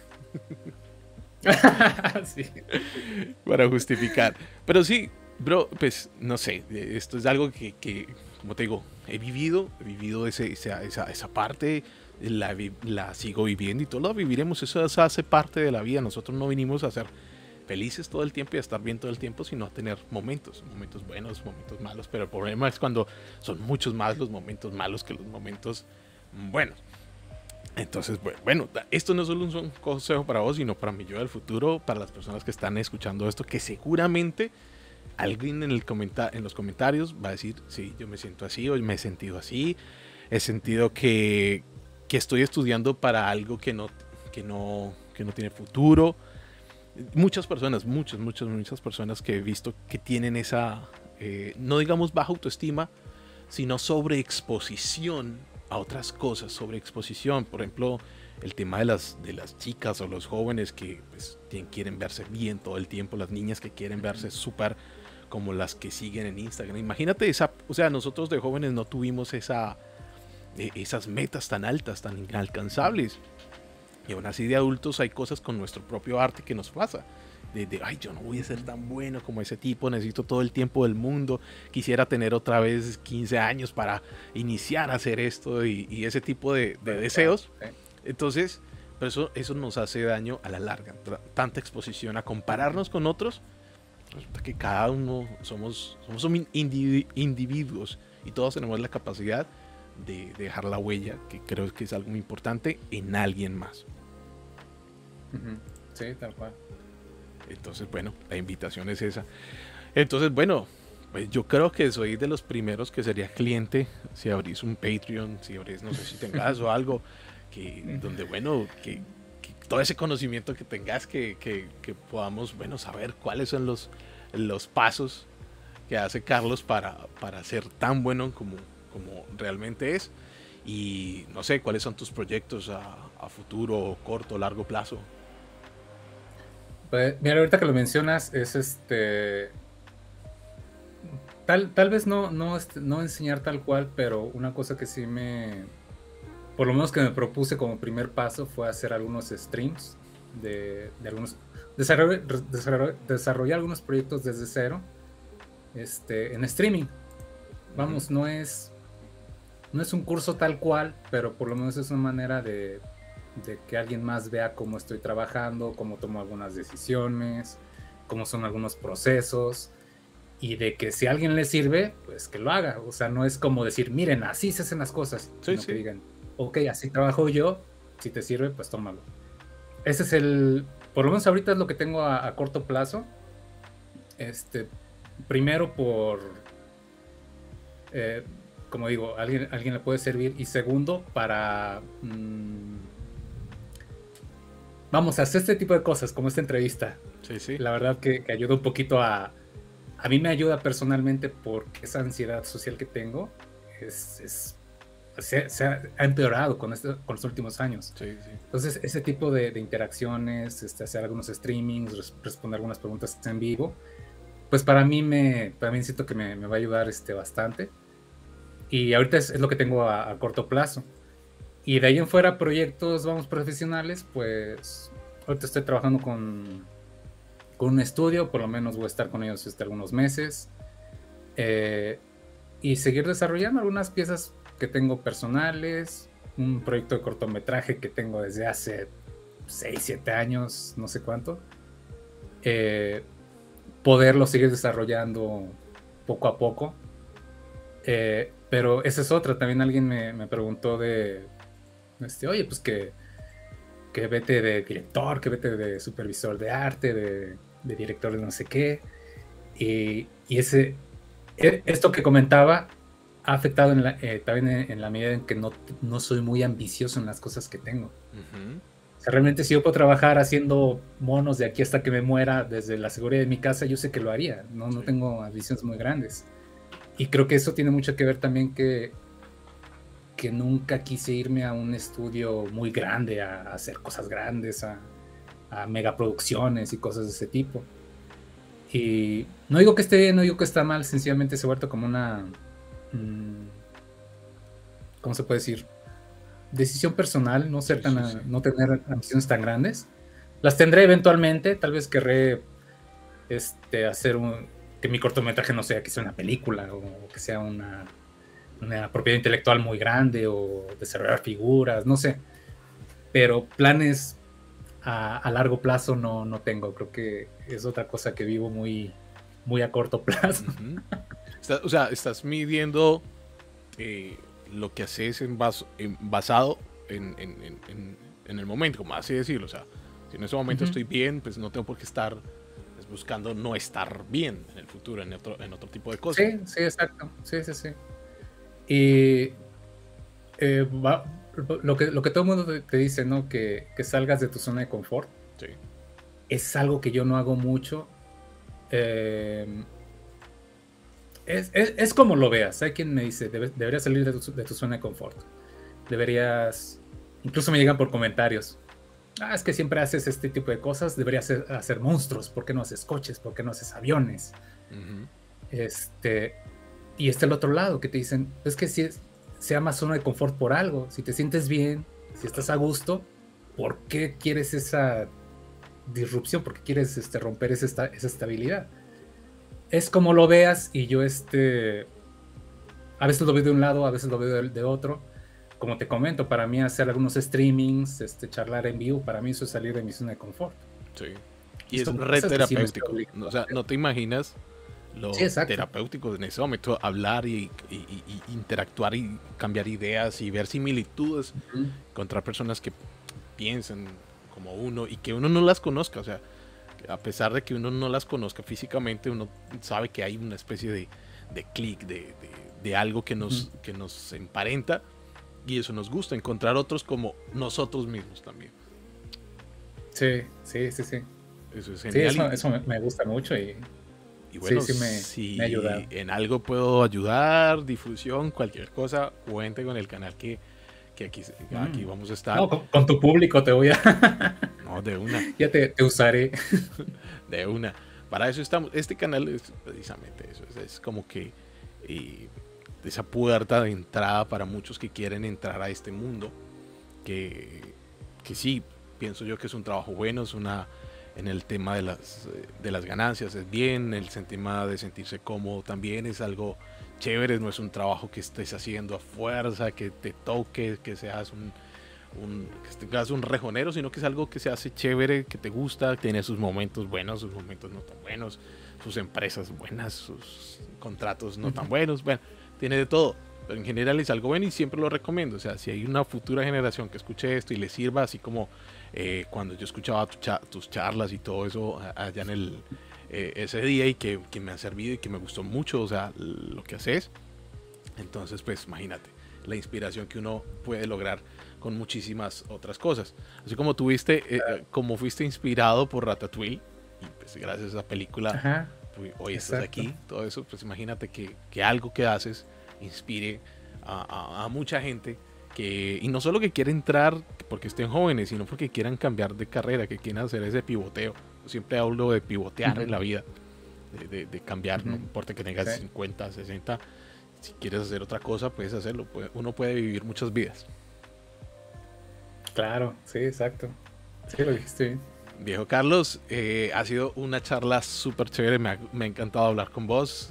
Speaker 2: Sí.
Speaker 1: Para justificar. Pero sí, bro, pues no sé, esto es algo que como te digo, he vivido esa parte, la sigo viviendo y todo lo viviremos, eso hace parte de la vida. Nosotros no vinimos a ser felices todo el tiempo y a estar bien todo el tiempo, sino a tener momentos buenos, momentos malos, pero el problema es cuando son muchos más los momentos malos que los momentos buenos. Entonces, bueno, esto no es solo un consejo para vos, sino para mi yo del futuro, para las personas que están escuchando esto, que seguramente alguien en los comentarios va a decir, sí, yo me siento así, o me he sentido así, he sentido que que estoy estudiando para algo que no tiene futuro. Muchas personas, muchas personas que he visto que tienen esa, no digamos baja autoestima, sino sobreexposición a otras cosas, sobreexposición, por ejemplo, el tema de las chicas o los jóvenes que pues, quieren verse bien todo el tiempo, las niñas que quieren verse súper como las que siguen en Instagram. Imagínate esa, o sea, nosotros de jóvenes no tuvimos esas metas tan altas, tan inalcanzables. Y aún así de adultos hay cosas con nuestro propio arte que nos pasa. Ay, yo no voy a ser tan bueno como ese tipo, necesito todo el tiempo del mundo, quisiera tener otra vez 15 años para iniciar a hacer esto y ese tipo de deseos. Entonces, pero eso nos hace daño a la larga. Tanta exposición a compararnos con otros, resulta que cada uno somos individuos y todos tenemos la capacidad de dejar la huella, que creo que es algo muy importante, en alguien más.
Speaker 2: Sí, tal cual.
Speaker 1: Entonces, bueno, la invitación es esa. Entonces, bueno, pues yo creo que soy de los primeros que sería cliente si abrís un Patreon, si abrís, no sé si tengas o algo, donde, bueno, que todo ese conocimiento que tengas, que podamos, bueno, saber cuáles son los pasos que hace Carlos para ser tan bueno como realmente es. Y no sé, ¿cuáles son tus proyectos a futuro, corto, largo plazo?
Speaker 2: Pues, mira, ahorita que lo mencionas, es tal vez no enseñar tal cual, pero una cosa que sí por lo menos que me propuse como primer paso fue hacer algunos streams de algunos, desarrollar algunos proyectos desde cero, en streaming. Vamos, no es un curso tal cual, pero por lo menos es una manera de que alguien más vea cómo estoy trabajando, cómo tomo algunas decisiones, cómo son algunos procesos, y de que si a alguien le sirve, pues que lo haga. O sea, no es como decir, miren, así se hacen las cosas, sino que digan, ok, así trabajo yo, si te sirve, pues tómalo. Ese es por lo menos ahorita es lo que tengo a corto plazo. Primero como digo, alguien le puede servir, y segundo, para vamos a hacer este tipo de cosas, como esta entrevista.
Speaker 1: Sí.
Speaker 2: La verdad que ayuda un poquito a mí me ayuda personalmente, porque esa ansiedad social que tengo se ha empeorado con los últimos años.
Speaker 1: Sí.
Speaker 2: Entonces, ese tipo de interacciones, hacer algunos streamings, responder algunas preguntas en vivo, pues para mí siento que me va a ayudar bastante. Y ahorita es lo que tengo a corto plazo. Y de ahí en fuera, proyectos, vamos, profesionales, pues ahorita estoy trabajando con un estudio, por lo menos voy a estar con ellos algunos meses, y seguir desarrollando algunas piezas que tengo personales, un proyecto de cortometraje que tengo desde hace 6, 7 años, no sé cuánto, poderlo seguir desarrollando poco a poco. Pero esa es otra, también alguien me preguntó oye, pues que vete de director, que vete de supervisor de arte, de director de no sé qué, y esto que comentaba ha afectado también en la medida en que no soy muy ambicioso en las cosas que tengo. O sea, realmente si yo puedo trabajar haciendo monos de aquí hasta que me muera desde la seguridad de mi casa, yo sé que lo haría, no tengo ambiciones muy grandes. Y creo que eso tiene mucho que ver también que nunca quise irme a un estudio muy grande a hacer cosas grandes, a megaproducciones y cosas de ese tipo. Y no digo que esté bien, no digo que está mal, sencillamente se ha vuelto como una ¿cómo se puede decir? Decisión personal, no tener ambiciones tan grandes. Las tendré eventualmente, tal vez querré hacer que mi cortometraje no sea que sea una película, o que sea una propiedad intelectual muy grande, o desarrollar figuras, no sé. Pero planes a largo plazo no tengo. Creo que es otra cosa que vivo muy, muy a corto plazo.
Speaker 1: O sea, estás midiendo lo que haces basado en el momento, como así decirlo. O sea, si en ese momento estoy bien, pues no tengo por qué estar buscando no estar bien en el futuro, en otro tipo de cosas.
Speaker 2: Sí, exacto. Sí. Y va, lo que todo el mundo te dice, ¿no? Que salgas de tu zona de confort.
Speaker 1: Sí.
Speaker 2: Es algo que yo no hago mucho. Eh, es como lo veas. Hay quien me dice, deberías salir de tu zona de confort. Deberías... Incluso me llegan por comentarios. Es que siempre haces este tipo de cosas. Deberías hacer monstruos. ¿Por qué no haces coches? ¿Por qué no haces aviones?
Speaker 1: Uh-huh.
Speaker 2: Y está el otro lado que te dicen, es que si se llama zona de confort por algo. Si te sientes bien, si estás a gusto, ¿por qué quieres esa disrupción? ¿Por qué quieres romper esa estabilidad? Es como lo veas, y yo a veces lo veo de un lado, a veces lo veo de otro. Como te comento, para mí hacer algunos streamings, charlar en vivo, para mí eso es salir de mi zona de confort.
Speaker 1: Sí. Y es re terapéutico. O sea, no te imaginas lo terapéutico en ese momento, hablar y interactuar y cambiar ideas y ver similitudes contra personas que piensan como uno y que uno no las conozca. O sea, a pesar de que uno no las conozca físicamente, uno sabe que hay una especie de clic, de algo que nos emparenta, y eso nos gusta, encontrar otros como nosotros mismos también.
Speaker 2: Sí.
Speaker 1: Eso es genial.
Speaker 2: Sí, eso me gusta mucho y
Speaker 1: bueno, si me ayuda. En algo puedo ayudar, difusión, cualquier cosa, cuente con el canal que aquí vamos a estar.
Speaker 2: No, con tu público te voy a...
Speaker 1: No, de una.
Speaker 2: Ya te usaré.
Speaker 1: De una. Para eso estamos. Este canal es precisamente eso. Es como que esa puerta de entrada para muchos que quieren entrar a este mundo. Que sí, pienso yo que es un trabajo bueno, es en el tema de las ganancias es bien, el tema de sentirse cómodo también es algo chévere, no es un trabajo que estés haciendo a fuerza, que te toque, que seas que tengas un rejonero, sino que es algo que se hace chévere, que te gusta, tiene sus momentos buenos, sus momentos no tan buenos, sus empresas buenas, sus contratos no tan buenos, bueno, tiene de todo. Pero en general es algo bueno y siempre lo recomiendo. O sea, si hay una futura generación que escuche esto y le sirva, así como cuando yo escuchaba tus charlas y todo eso allá en ese día, y que me ha servido y que me gustó mucho, o sea, lo que haces. Entonces, pues imagínate la inspiración que uno puede lograr con muchísimas otras cosas. Así como como fuiste inspirado por Ratatouille, y pues gracias a esa película, pues, hoy estás aquí, todo eso, pues imagínate que algo que haces inspire a mucha gente y no solo que quiere entrar porque estén jóvenes, sino porque quieran cambiar de carrera, que quieran hacer ese pivoteo. Yo siempre hablo de pivotear en la vida, de cambiar, no importa que tengas 50, 60, si quieres hacer otra cosa, puedes hacerlo. Uno puede vivir muchas vidas.
Speaker 2: Claro, sí, exacto. Sí, lo dijiste bien.
Speaker 1: Viejo Carlos, ha sido una charla súper chévere, me ha encantado hablar con vos.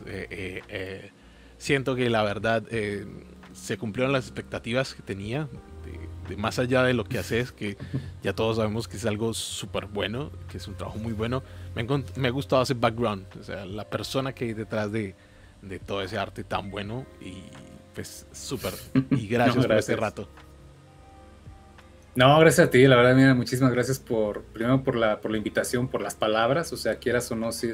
Speaker 1: Siento que la verdad se cumplieron las expectativas que tenía, de más allá de lo que haces, que ya todos sabemos que es algo súper bueno, que es un trabajo muy bueno. Me ha gustado ese background, o sea, la persona que hay detrás de todo ese arte tan bueno, y pues súper. Y gracias por este rato.
Speaker 2: No, gracias a ti, la verdad, mira, muchísimas gracias primero por la invitación, por las palabras, o sea, quieras o no, si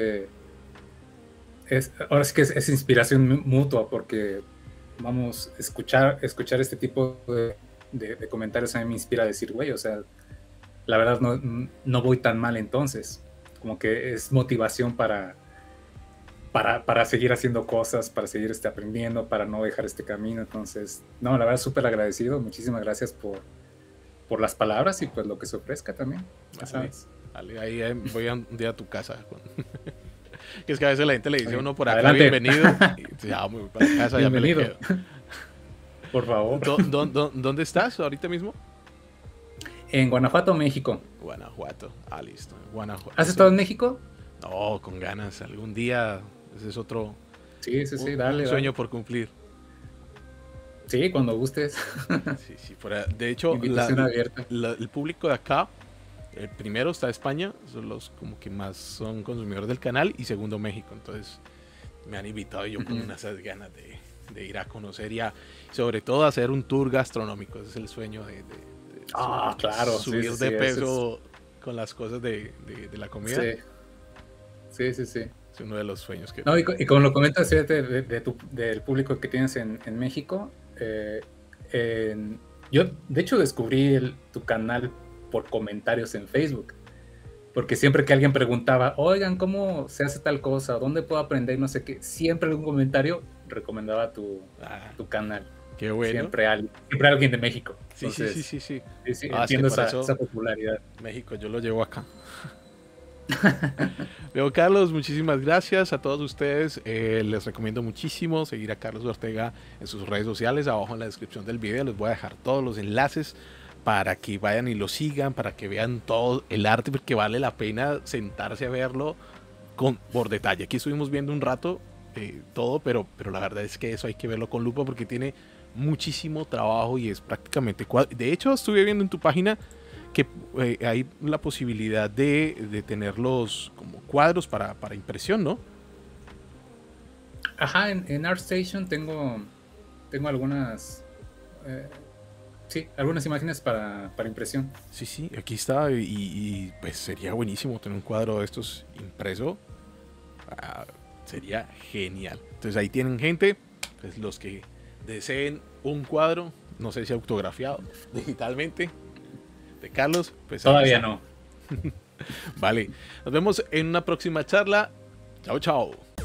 Speaker 2: ahora sí que es inspiración mutua, porque vamos, escuchar este tipo de comentarios a mí me inspira a decir, güey, o sea, la verdad no voy tan mal entonces, como que es motivación para seguir haciendo cosas, para seguir aprendiendo, para no dejar este camino. Entonces, no, la verdad, súper agradecido, muchísimas gracias por las palabras y pues lo que se ofrezca también, ya sabes.
Speaker 1: Dale, ahí voy un día a tu casa. Que es que a veces la gente le dice a uno por acá,
Speaker 2: adelante.
Speaker 1: Bienvenido, y ya, voy para la casa,
Speaker 2: bienvenido.
Speaker 1: Ya me quedo.
Speaker 2: Por favor.
Speaker 1: ¿Dónde estás ahorita mismo?
Speaker 2: En Guanajuato, México.
Speaker 1: Guanajuato, listo. Guanajuato.
Speaker 2: ¿Has estado en México?
Speaker 1: No, con ganas, algún día. Ese es otro
Speaker 2: dale,
Speaker 1: un sueño por cumplir.
Speaker 2: Sí, cuando gustes.
Speaker 1: Sí, de hecho, el público de acá, el primero está España, son los como que más son consumidores del canal, y segundo México. Entonces me han invitado, yo con unas ganas de ir a conocer y sobre todo hacer un tour gastronómico. Ese es el sueño de
Speaker 2: claro,
Speaker 1: subir de peso con las cosas de la comida.
Speaker 2: Sí.
Speaker 1: Es uno de los sueños que
Speaker 2: y como lo comentas del público que tienes en México, Yo, de hecho, descubrí tu canal por comentarios en Facebook. Porque siempre que alguien preguntaba, oigan, ¿cómo se hace tal cosa? ¿Dónde puedo aprender? No sé qué. Siempre algún comentario recomendaba tu canal.
Speaker 1: Qué bueno.
Speaker 2: Siempre alguien de México.
Speaker 1: Sí,
Speaker 2: Entonces,
Speaker 1: sí.
Speaker 2: Entiendo esa popularidad.
Speaker 1: México, yo lo llevo acá. Pero Carlos, muchísimas gracias a todos ustedes. Les recomiendo muchísimo seguir a Carlos Ortega en sus redes sociales. Abajo en la descripción del video les voy a dejar todos los enlaces para que vayan y lo sigan, para que vean todo el arte, porque vale la pena sentarse a verlo por detalle. Aquí estuvimos viendo un rato todo, pero la verdad es que eso hay que verlo con lupa porque tiene muchísimo trabajo y es prácticamente cuadro. De hecho, estuve viendo en tu página que hay la posibilidad de tenerlos como cuadros para impresión, ¿no?
Speaker 2: Ajá, en ArtStation tengo algunas... sí, algunas imágenes para impresión.
Speaker 1: Sí, aquí está y pues sería buenísimo tener un cuadro de estos impreso. Sería genial. Entonces ahí tienen, gente, pues los que deseen un cuadro, no sé si autografiado digitalmente, de Carlos, pues
Speaker 2: todavía no.
Speaker 1: Vale, nos vemos en una próxima charla. Chao.